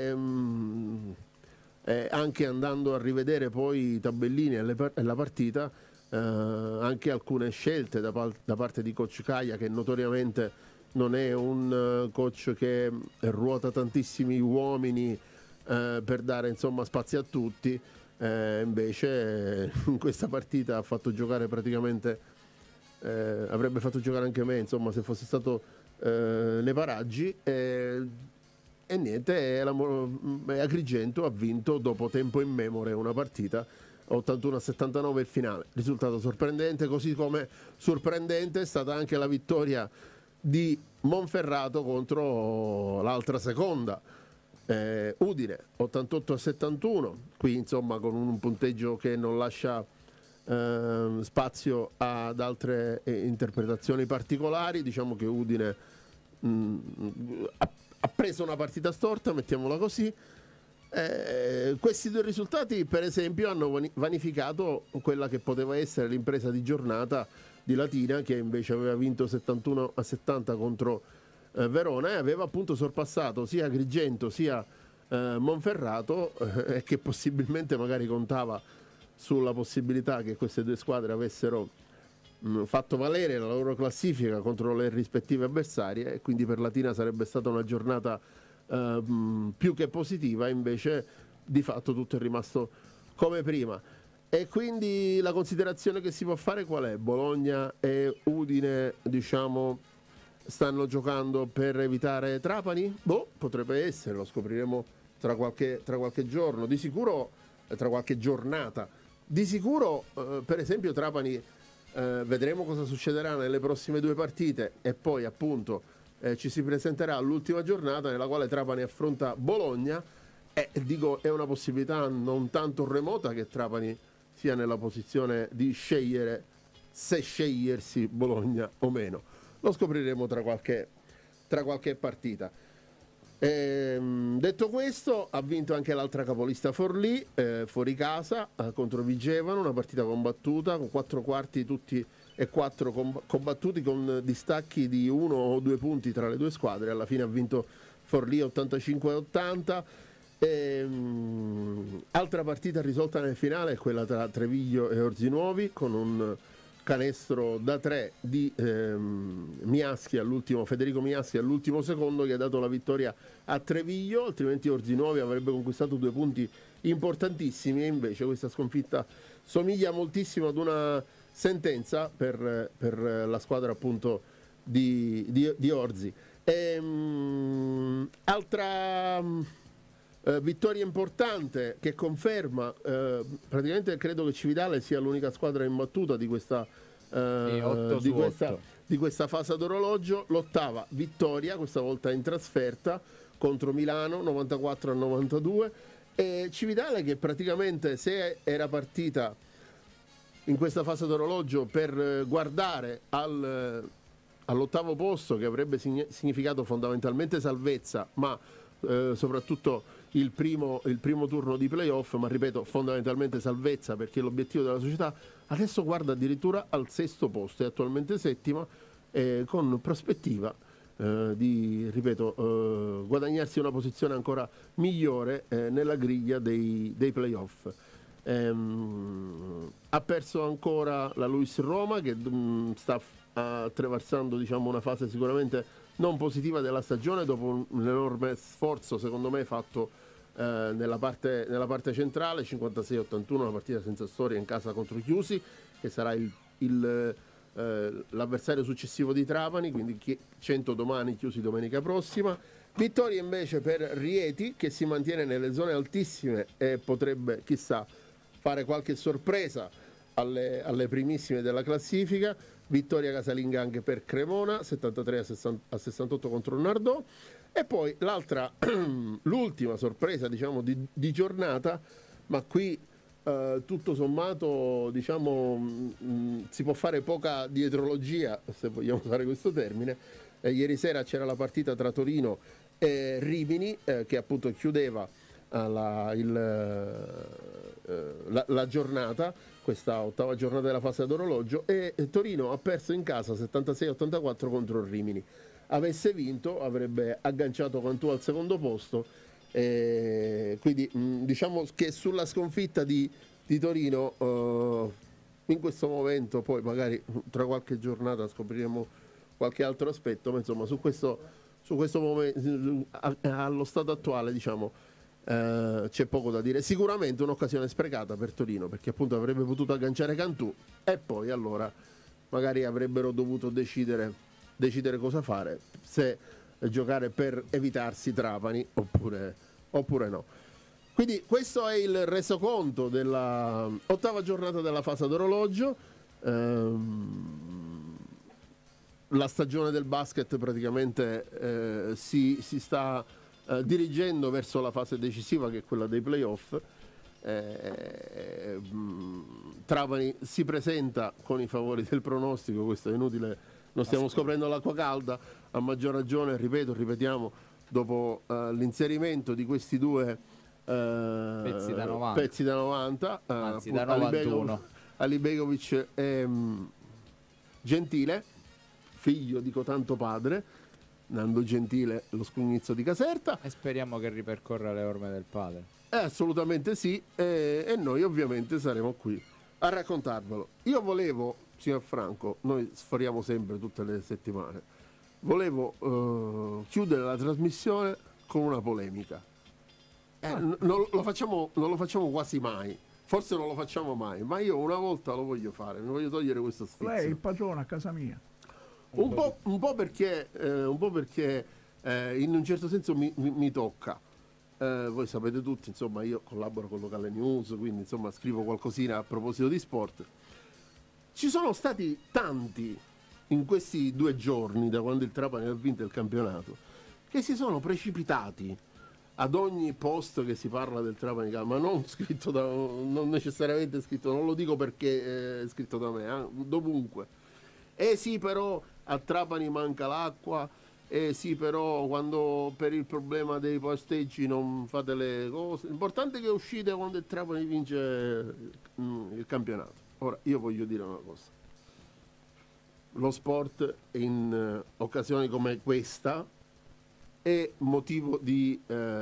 anche andando a rivedere poi i tabellini e la partita, anche alcune scelte da parte di coach Caia, che notoriamente non è un coach che ruota tantissimi uomini per dare, insomma, spazio a tutti. Invece in questa partita ha fatto giocare praticamente, avrebbe fatto giocare anche me, insomma, se fosse stato nei paraggi, e niente, Agrigento ha vinto dopo tempo immemore una partita, 81-79 il finale, risultato sorprendente, così come sorprendente è stata anche la vittoria di Monferrato contro l'altra seconda, Udine, 88-71, qui insomma con un punteggio che non lascia spazio ad altre interpretazioni particolari. Diciamo che Udine ha preso una partita storta, mettiamola così. Questi due risultati, per esempio, hanno vanificato quella che poteva essere l'impresa di giornata di Latina, che invece aveva vinto 71-70 contro Verona, e aveva appunto sorpassato sia Agrigento sia Monferrato, e che possibilmente magari contava sulla possibilità che queste due squadre avessero fatto valere la loro classifica contro le rispettive avversarie, e quindi per Latina sarebbe stata una giornata più che positiva. Invece di fatto tutto è rimasto come prima. E quindi la considerazione che si può fare qual è? Bologna e Udine, diciamo, stanno giocando per evitare Trapani? Boh, potrebbe essere, lo scopriremo tra qualche giorno, di sicuro tra qualche giornata. Di sicuro, per esempio, Trapani, vedremo cosa succederà nelle prossime 2 partite e poi appunto ci si presenterà all'ultima giornata nella quale Trapani affronta Bologna e dico è una possibilità non tanto remota che Trapani sia nella posizione di scegliere se scegliersi Bologna o meno. Lo scopriremo tra qualche partita. Detto questo, ha vinto anche l'altra capolista Forlì, fuori casa contro Vigevano, una partita combattuta con 4 quarti tutti e 4 combattuti con distacchi di 1 o 2 punti tra le due squadre. Alla fine ha vinto Forlì 85-80. Altra partita risolta nel finale è quella tra Treviglio e Orzinuovi con un canestro da 3 di Federico Miaschi all'ultimo secondo che ha dato la vittoria a Treviglio, altrimenti Orzinuovi avrebbe conquistato 2 punti importantissimi e invece questa sconfitta somiglia moltissimo ad una sentenza per la squadra appunto di Orzi. Altra vittoria importante che conferma praticamente credo che Cividale sia l'unica squadra imbattuta di questa fase ad orologio. L'8ª vittoria, questa volta in trasferta contro Milano 94-92, e Cividale che praticamente se era partita in questa fase d'orologio per guardare all'8º posto, che avrebbe significato fondamentalmente salvezza, ma soprattutto il primo turno di playoff, ma ripeto fondamentalmente salvezza perché è l'obiettivo della società, adesso guarda addirittura al 6º posto, è attualmente 7ª, con prospettiva di, ripeto, guadagnarsi una posizione ancora migliore nella griglia dei playoff. Ha perso ancora la Luis Roma che sta attraversando, diciamo, una fase sicuramente non positiva della stagione dopo un enorme sforzo secondo me fatto nella parte centrale. 56-81, una partita senza storia in casa contro Chiusi, che sarà l'avversario successivo di Trapani, quindi 100 domani, Chiusi domenica prossima. Vittoria invece per Rieti che si mantiene nelle zone altissime e potrebbe chissà fare qualche sorpresa alle primissime della classifica. Vittoria casalinga anche per Cremona 73-68 contro il Nardò. E poi l'ultima sorpresa, diciamo, di giornata, ma qui tutto sommato, diciamo, si può fare poca dietrologia, se vogliamo usare questo termine. Ieri sera c'era la partita tra Torino e Rimini che appunto chiudeva la giornata, questa 8ª giornata della fase ad orologio, e Torino ha perso in casa 76-84 contro il Rimini. Avesse vinto avrebbe agganciato Cantù al 2º posto, quindi diciamo che sulla sconfitta di Torino in questo momento, poi magari tra qualche giornata scopriremo qualche altro aspetto, ma insomma su questo momento, allo stato attuale, diciamo, c'è poco da dire. Sicuramente un'occasione sprecata per Torino, perché appunto avrebbe potuto agganciare Cantù e poi allora magari avrebbero dovuto decidere cosa fare, se giocare per evitarsi Trapani oppure no. Quindi questo è il resoconto della 8ª giornata della fase ad orologio. La stagione del basket praticamente si sta dirigendo verso la fase decisiva, che è quella dei playoff. Trapani si presenta con i favori del pronostico, questo è inutile, non stiamo scoprendo l'acqua calda, a maggior ragione, ripetiamo, dopo l'inserimento di questi due pezzi da 90, anzi da 91, Alibegovic e Gentile, figlio di cotanto padre, Nando Gentile, lo scugnizzo di Caserta, e speriamo che ripercorra le orme del padre. Assolutamente sì, e noi ovviamente saremo qui a raccontarvelo. Io volevo, signor Franco, noi sforiamo sempre tutte le settimane, volevo chiudere la trasmissione con una polemica. Non lo facciamo quasi mai, Forse non lo facciamo mai, ma io una volta lo voglio fare, mi voglio togliere questo sfizio. Lei è il padrone a casa mia. Un po' perché in un certo senso mi tocca. Voi sapete tutti, insomma, io collaboro con Locale News, quindi insomma scrivo qualcosina a proposito di sport. Ci sono stati tanti in questi 2 giorni, da quando il Trapani ha vinto il campionato, che si sono precipitati ad ogni post che si parla del Trapani, ma non scritto non necessariamente scritto, non lo dico perché è scritto da me, dovunque. Sì, però a Trapani manca l'acqua, sì, però quando per il problema dei posteggi non fate le cose. L'importante è che uscite quando il Trapani vince il campionato. Ora, io voglio dire una cosa. Lo sport in occasioni come questa è motivo di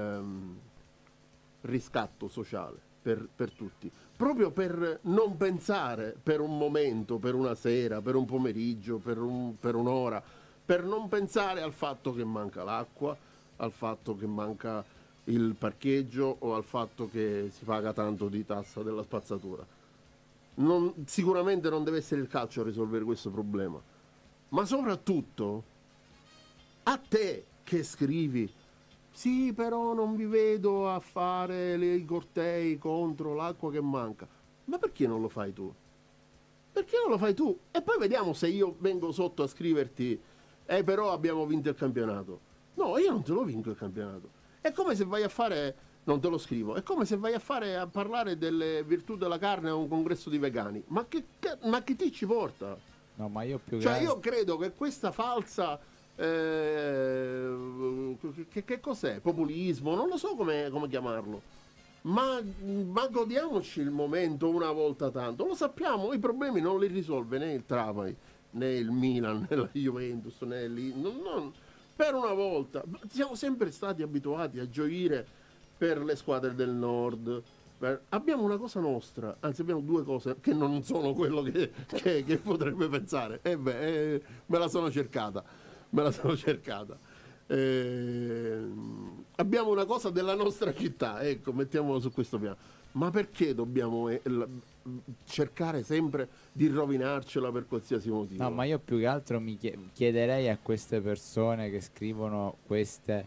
riscatto sociale per tutti, proprio per non pensare per un momento, per una sera, per un pomeriggio, per un'ora, per non pensare al fatto che manca l'acqua, al fatto che manca il parcheggio o al fatto che si paga tanto di tassa della spazzatura. Sicuramente non deve essere il calcio a risolvere questo problema, ma soprattutto a te che scrivi: sì, però non vi vedo a fare i cortei contro l'acqua che manca. Ma perché non lo fai tu? Perché non lo fai tu? E poi vediamo se io vengo sotto a scriverti: però abbiamo vinto il campionato. No, io non te lo vinco il campionato. È come se vai a fare, non te lo scrivo, è come se vai a parlare delle virtù della carne a un congresso di vegani. Ma che ti ci porta? No, ma io più Cioè, io credo che questa falsa che cos'è? Populismo? Non lo so come chiamarlo. Ma godiamoci il momento una volta tanto. Lo sappiamo, i problemi non li risolve né il Trapani, né il Milan, né la Juventus, né per una volta. Siamo sempre stati abituati a gioire per le squadre del nord. Abbiamo una cosa nostra, anzi abbiamo 2 cose che non sono quello che potrebbe pensare. Me la sono cercata. Abbiamo una cosa della nostra città, ecco, mettiamolo su questo piano. Ma perché dobbiamo cercare sempre di rovinarcela per qualsiasi motivo? No, ma io più che altro mi chiederei a queste persone che scrivono questi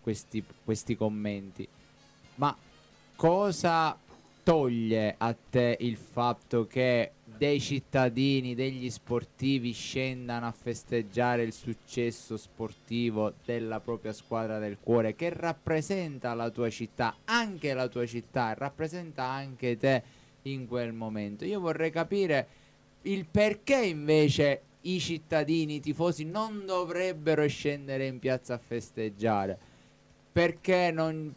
commenti: ma cosa toglie a te il fatto che dei cittadini, degli sportivi scendano a festeggiare il successo sportivo della propria squadra del cuore, che rappresenta la tua città, anche la tua città, rappresenta anche te in quel momento? Io vorrei capire il perché invece i cittadini, i tifosi non dovrebbero scendere in piazza a festeggiare. Perché non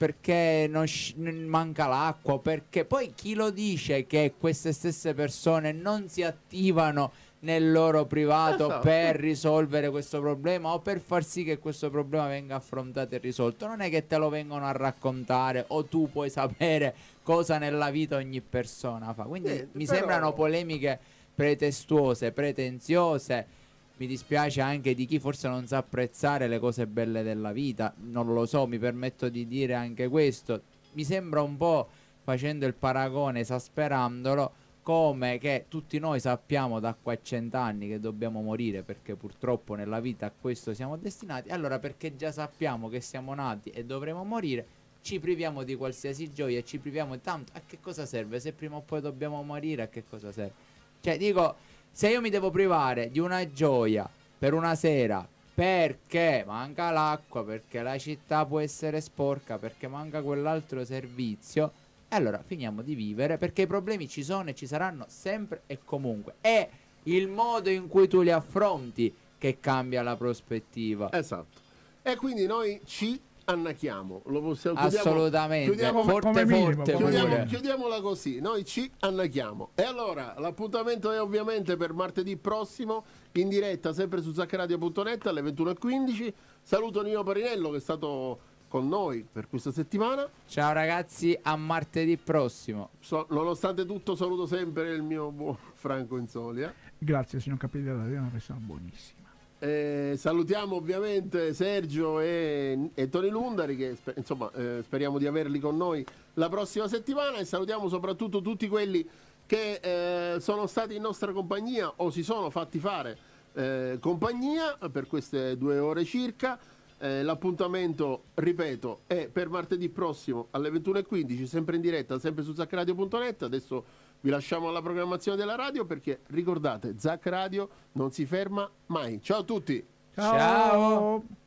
manca l'acqua? Perché poi chi lo dice che queste stesse persone non si attivano nel loro privato per risolvere questo problema o per far sì che questo problema venga affrontato e risolto? Non è che te lo vengono a raccontare o tu puoi sapere cosa nella vita ogni persona fa. Quindi mi sembrano polemiche pretestuose, pretenziose. Mi dispiace anche di chi forse non sa apprezzare le cose belle della vita, non lo so, mi permetto di dire anche questo. Mi sembra un po', facendo il paragone, esasperandolo, come che tutti noi sappiamo da qua a 100 anni che dobbiamo morire, perché purtroppo nella vita a questo siamo destinati. Allora, perché già sappiamo che siamo nati e dovremo morire, ci priviamo di qualsiasi gioia, ci priviamo tanto. A che cosa serve? Se prima o poi dobbiamo morire, a che cosa serve? Cioè, dico, se io mi devo privare di una gioia per una sera perché manca l'acqua, perché la città può essere sporca, perché manca quell'altro servizio, allora finiamo di vivere, perché i problemi ci sono e ci saranno sempre e comunque. È il modo in cui tu li affronti che cambia la prospettiva. Esatto. E quindi noi ci annachiamo, lo possiamo assolutamente, chiudiamola così, noi ci annachiamo. E allora l'appuntamento è ovviamente per martedì prossimo in diretta sempre su zacradio.net alle 21:15. Saluto Nino Parinello che è stato con noi per questa settimana. Ciao ragazzi, a martedì prossimo. Nonostante tutto saluto sempre il mio buon Franco Insolia. Grazie signor Capitelli, è una persona buonissima. Salutiamo ovviamente Sergio e Tony Lundari che insomma speriamo di averli con noi la prossima settimana, e salutiamo soprattutto tutti quelli che sono stati in nostra compagnia o si sono fatti fare compagnia per queste 2 ore circa. L'appuntamento, ripeto, è per martedì prossimo alle 21:15, sempre in diretta, sempre su zacradio.net. Adesso vi lasciamo alla programmazione della radio, perché ricordate, Zac Radio non si ferma mai. Ciao a tutti. Ciao.